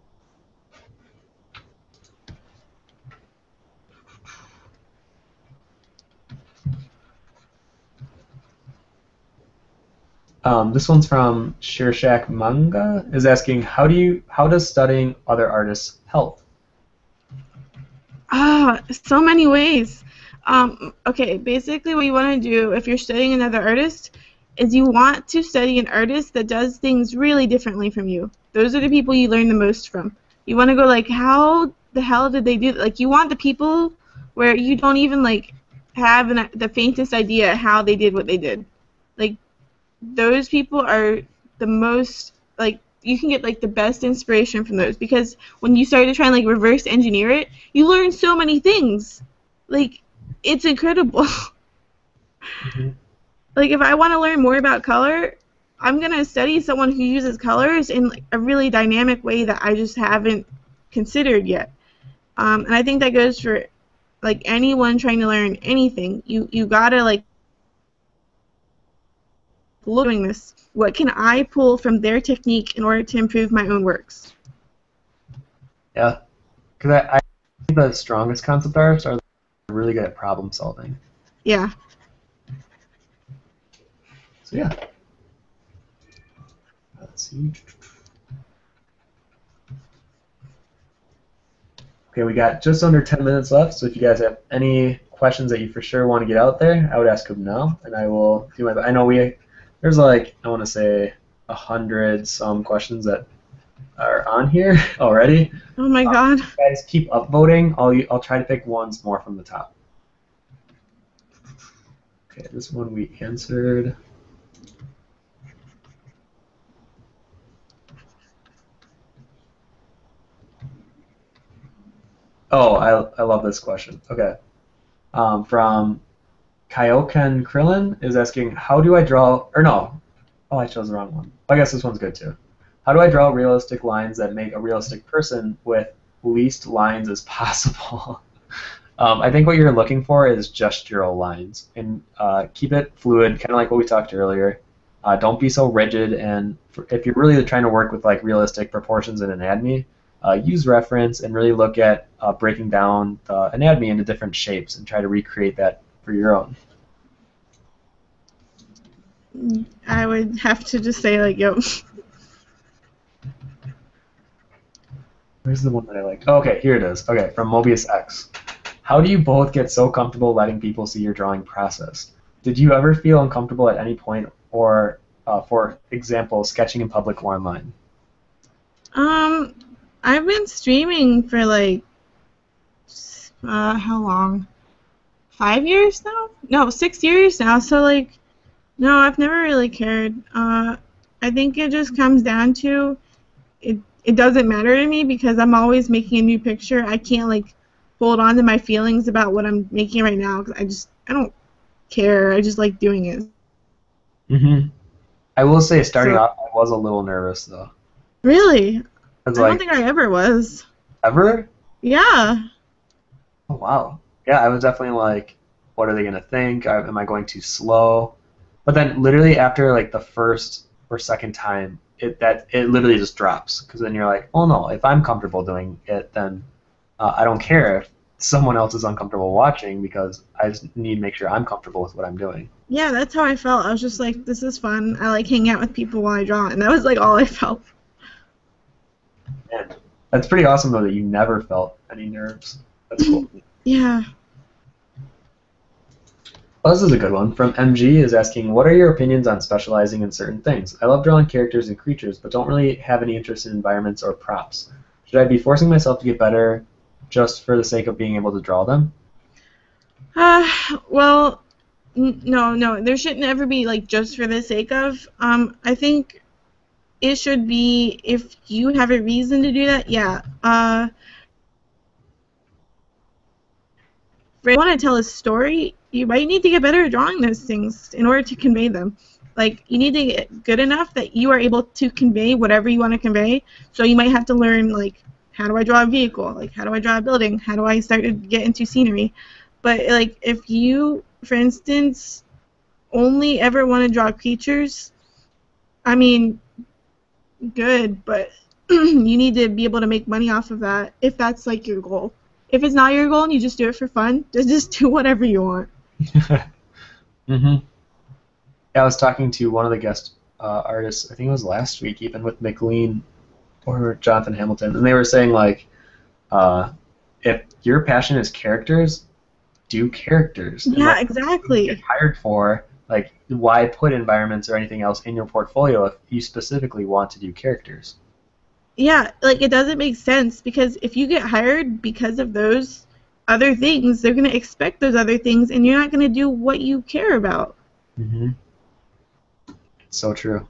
Um, this one's from Shirshak Manga is asking how do you how does studying other artists help? Ah, so many ways. Um, okay, basically what you want to do if you're studying another artist is you want to study an artist that does things really differently from you. Those are the people you learn the most from. You want to go like, how the hell did they do that? Like, you want the people where you don't even like have an, the faintest idea how they did what they did. Like, those people are the most like you can get like the best inspiration from those because when you start to try and like reverse engineer it, you learn so many things. Like it's incredible. Mm-hmm. Like if I want to learn more about color, I'm gonna study someone who uses colors in like, a really dynamic way that I just haven't considered yet. Um, and I think that goes for like anyone trying to learn anything. You you gotta like doing this. What can I pull from their technique in order to improve my own works? Yeah, because I, I think the strongest concept artists are really good at problem solving. Yeah. So yeah, let's see. Okay, we got just under ten minutes left, so if you guys have any questions that you for sure want to get out there, I would ask them now, and I will do my best. I know we, there's like, I want to say, a hundred some questions that are on here already. Oh my Um, god. if you guys keep upvoting, I'll, I'll try to pick ones more from the top. Okay, this one we answered. Oh, I, I love this question. Okay. Um, from Kyoken Krillin is asking, how do I draw, or no, oh, I chose the wrong one. I guess this one's good too. How do I draw realistic lines that make a realistic person with least lines as possible? um, I think what you're looking for is gestural lines, and uh, keep it fluid, kind of like what we talked earlier. Uh, don't be so rigid, and for, if you're really trying to work with like realistic proportions and anatomy, uh, use reference and really look at uh, breaking down the anatomy into different shapes and try to recreate that for your own. I would have to just say like, yo. Where's the one that I like? Oh, okay, here it is. Okay, from Mobius X. How do you both get so comfortable letting people see your drawing process? Did you ever feel uncomfortable at any point, or, uh, for example, sketching in public or online? Um, I've been streaming for like, uh, how long? Five years now? No, six years now. So like, no, I've never really cared. Uh, I think it just comes down to it. It doesn't matter to me because I'm always making a new picture. I can't like hold on to my feelings about what I'm making right now because I just I don't care. I just like doing it. Mm-hmm. I will say, starting So off, I was a little nervous though. really, I was I don't like, think I ever was. ever? Yeah. Oh wow. Yeah, I was definitely like, what are they gonna think? Am I going too slow? But then, literally after like the first or second time, it that it literally just drops, because then you're like, oh no, if I'm comfortable doing it, then uh, I don't care if someone else is uncomfortable watching, because I just need to make sure I'm comfortable with what I'm doing. Yeah, that's how I felt. I was just like, this is fun. I like hanging out with people while I draw, and that was like all I felt. And that's pretty awesome though that you never felt any nerves. That's cool. Yeah. Well, this is a good one. From M G is asking, what are your opinions on specializing in certain things? I love drawing characters and creatures, but don't really have any interest in environments or props. Should I be forcing myself to get better just for the sake of being able to draw them? Uh, well, n- no, no, there shouldn't ever be like just for the sake of. Um, I think it should be if you have a reason to do that. Yeah. Uh, if you want to tell a story, you might need to get better at drawing those things in order to convey them. Like, you need to get good enough that you are able to convey whatever you want to convey. So you might have to learn, like, how do I draw a vehicle? Like, how do I draw a building? How do I start to get into scenery? But, like, if you, for instance, only ever want to draw creatures, I mean, good, but you need to be able to make money off of that if that's, like, your goal. If it's not your goal and you just do it for fun, just, just do whatever you want. mm-hmm. I was talking to one of the guest uh, artists, I think it was last week, even with McLean or Jonathan Hamilton, and they were saying, like, uh, if your passion is characters, do characters. And, Yeah, like, exactly. get hired for, like, why put environments or anything else in your portfolio if you specifically want to do characters? Yeah, like, it doesn't make sense, because if you get hired because of those other things, they're going to expect those other things, and you're not going to do what you care about. Mm-hmm. So true.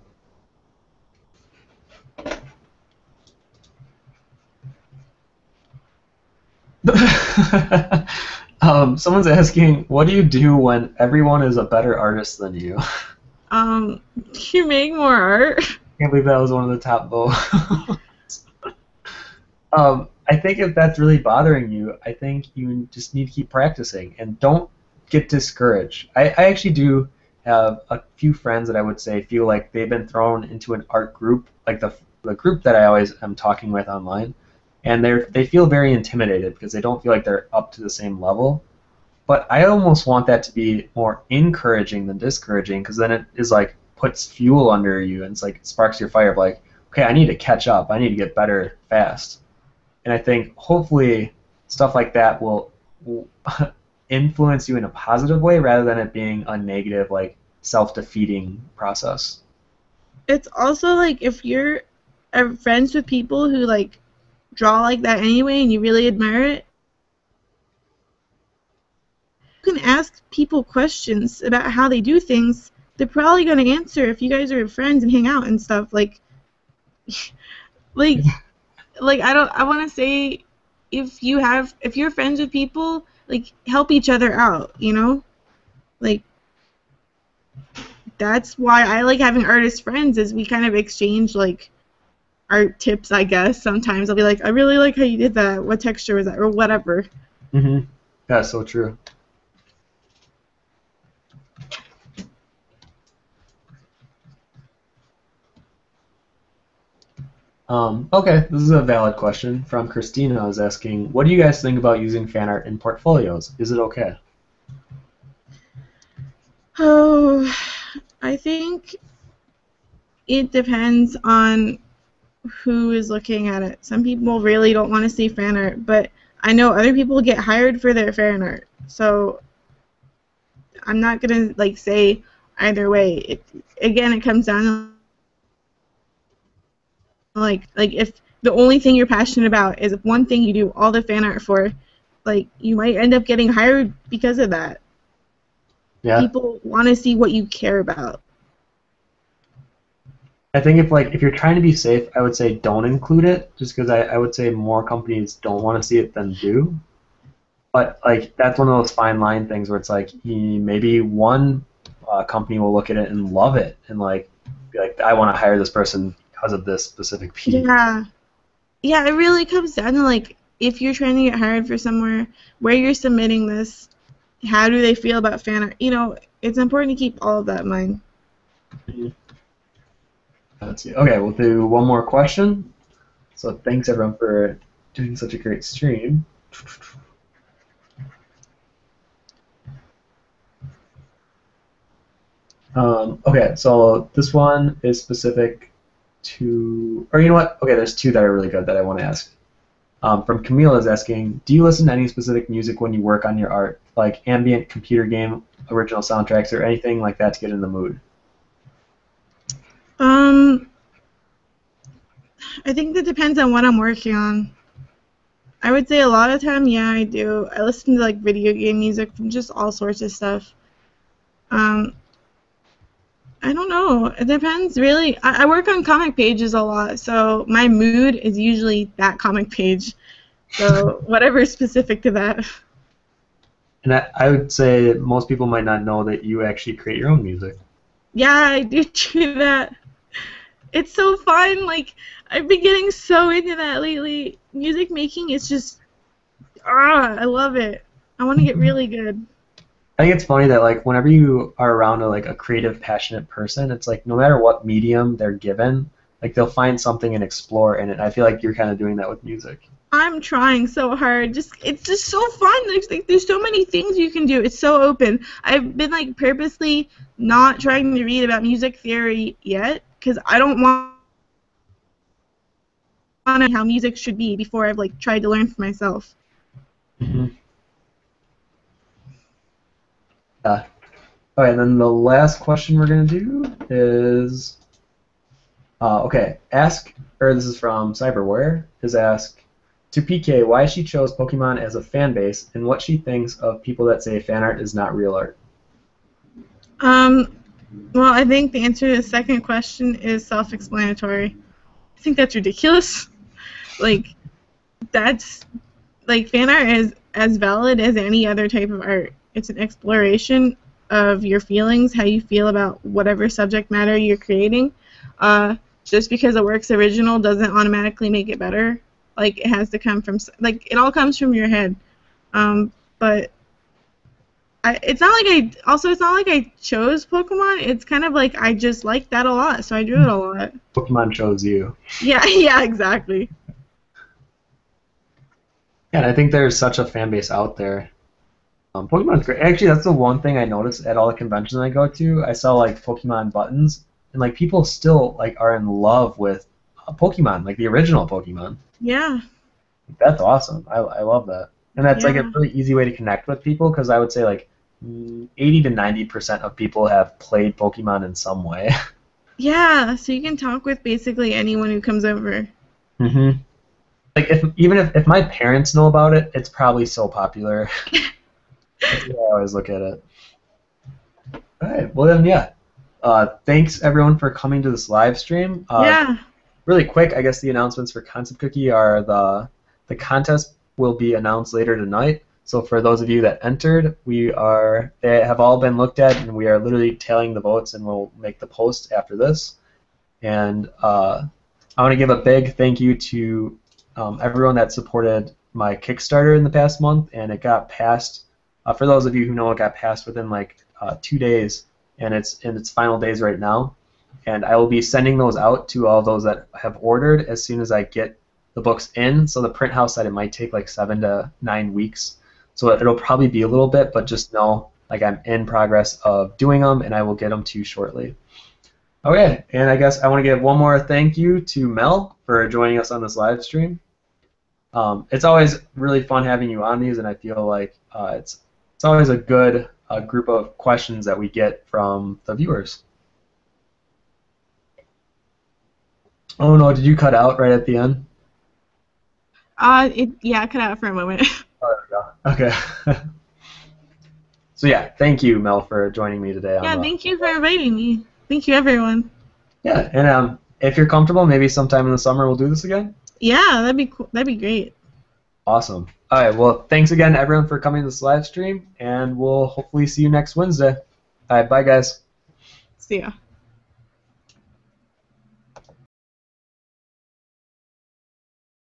um, someone's asking, what do you do when everyone is a better artist than you? Um, you make more art. Can't believe that was one of the top votes. um, I think if that's really bothering you, I think you just need to keep practicing and don't get discouraged. I, I actually do have a few friends that I would say feel like they've been thrown into an art group, like the the group that I always am talking with online, and they they feel very intimidated because they don't feel like they're up to the same level. But I almost want that to be more encouraging than discouraging, because then it is like puts fuel under you, and it's like it sparks your fire of like, okay, I need to catch up, I need to get better fast. And I think hopefully stuff like that will, will influence you in a positive way rather than it being a negative, like self-defeating process. It's also like if you're uh, friends with people who like draw like that anyway and you really admire it, you can ask people questions about how they do things. They're probably going to answer if you guys are friends and hang out and stuff. Like, like, like I don't. I want to say, if you have, if you're friends with people, like help each other out. You know, like that's why I like having artist friends. Is we kind of exchange like art tips, I guess. Sometimes I'll be like, I really like how you did that. What texture was that, or whatever. Mm-hmm. That's so true. Um, okay, this is a valid question from Christina. Is asking, what do you guys think about using fan art in portfolios? Is it okay? Oh, I think it depends on who is looking at it. Some people really don't want to see fan art, but I know other people get hired for their fan art. So I'm not gonna like say either way. It, again, it comes down to like like if the only thing you're passionate about is one thing you do all the fan art for, like you might end up getting hired because of that. Yeah. People want to see what you care about. I think if like if you're trying to be safe, I would say don't include it, just because I, I would say more companies don't want to see it than do. But like that's one of those fine line things where it's like maybe one uh, company will look at it and love it and like be like, I want to hire this person because of this specific piece. Yeah. Yeah, it really comes down to like if you're trying to get hired for somewhere, where you're submitting this, how do they feel about fan art? You know, it's important to keep all of that in mind. Mm-hmm. Let's see. Okay, we'll do one more question. So thanks everyone for doing such a great stream. Um, okay, so this one is specific to, or you know what? Okay, there's two that are really good that I want to ask. Um, from Camille is asking, do you listen to any specific music when you work on your art, like ambient, computer game, original soundtracks, or anything like that to get in the mood? Um, I think that depends on what I'm working on. I would say a lot of time, yeah, I do. I listen to like video game music from just all sorts of stuff. Um, I don't know. It depends, really. I, I work on comic pages a lot, so my mood is usually that comic page. So whatever is specific to that. And I, I would say most people might not know that you actually create your own music. Yeah, I do do that. It's so fun. Like, I've been getting so into that lately. Music making is just, ah, I love it. I want to get really good. I think it's funny that like whenever you are around a like a creative, passionate person, it's like no matter what medium they're given, like they'll find something and explore in it. I feel like you're kind of doing that with music. I'm trying so hard. Just it's just so fun. There's like there's so many things you can do. It's so open. I've been like purposely not trying to read about music theory yet because I don't want to know how music should be before I've like tried to learn for myself. Mm-hmm. Yeah. Okay, and then the last question we're gonna do is, uh, okay, ask, or this is from Cyberware, is ask to P K why she chose Pokemon as a fan base and what she thinks of people that say fan art is not real art. Um, well, I think the answer to the second question is self-explanatory. I think that's ridiculous. Like, that's, like, fan art is as valid as any other type of art. It's an exploration of your feelings, how you feel about whatever subject matter you're creating. Uh, just because a work's original doesn't automatically make it better. Like, it has to come from, like, it all comes from your head. Um, but I, it's not like I, also, it's not like I chose Pokemon. It's kind of like I just like that a lot, so I drew it a lot. Pokemon chose you. Yeah, yeah, exactly. Yeah, and I think there's such a fan base out there. Um, Pokemon's great. Actually, that's the one thing I noticed at all the conventions I go to. I saw like Pokemon buttons, and like people still like are in love with uh, Pokemon, like the original Pokemon. Yeah. That's awesome. I, I love that, and that's like a Yeah. really easy way to connect with people because I would say like mm, eighty to ninety percent of people have played Pokemon in some way. Yeah, so you can talk with basically anyone who comes over. hmm Like if even if, if my parents know about it, it's probably so popular. That's the way I always look at it. All right. Well then, yeah. Uh, thanks everyone for coming to this live stream. Uh, Yeah. Really quick, I guess the announcements for Concept Cookie are the the contest will be announced later tonight. So for those of you that entered, we are they have all been looked at, and we are literally tallying the votes, and we'll make the post after this. And uh, I want to give a big thank you to um, everyone that supported my Kickstarter in the past month, and it got passed. Uh, for those of you who know, it got passed within like uh, two days, and it's in its final days right now. And I will be sending those out to all those that have ordered as soon as I get the books in. So the print house said it might take like seven to nine weeks. So it'll probably be a little bit, but just know like I'm in progress of doing them, and I will get them to you shortly. Okay, and I guess I want to give one more thank you to Mel for joining us on this live stream. Um, it's always really fun having you on these, and I feel like uh, it's it's always a good uh, group of questions that we get from the viewers. Oh no, did you cut out right at the end? Uh, it, yeah, cut out for a moment. Oh, there we go. Okay. So yeah, thank you, Mel, for joining me today. Yeah, on the, thank you for inviting me. Thank you, everyone. Yeah, and um, if you're comfortable, maybe sometime in the summer we'll do this again. Yeah, that'd be cool. That'd be great. Awesome. All right, well, thanks again, everyone, for coming to this live stream, and we'll hopefully see you next Wednesday. All right, bye, guys. See ya.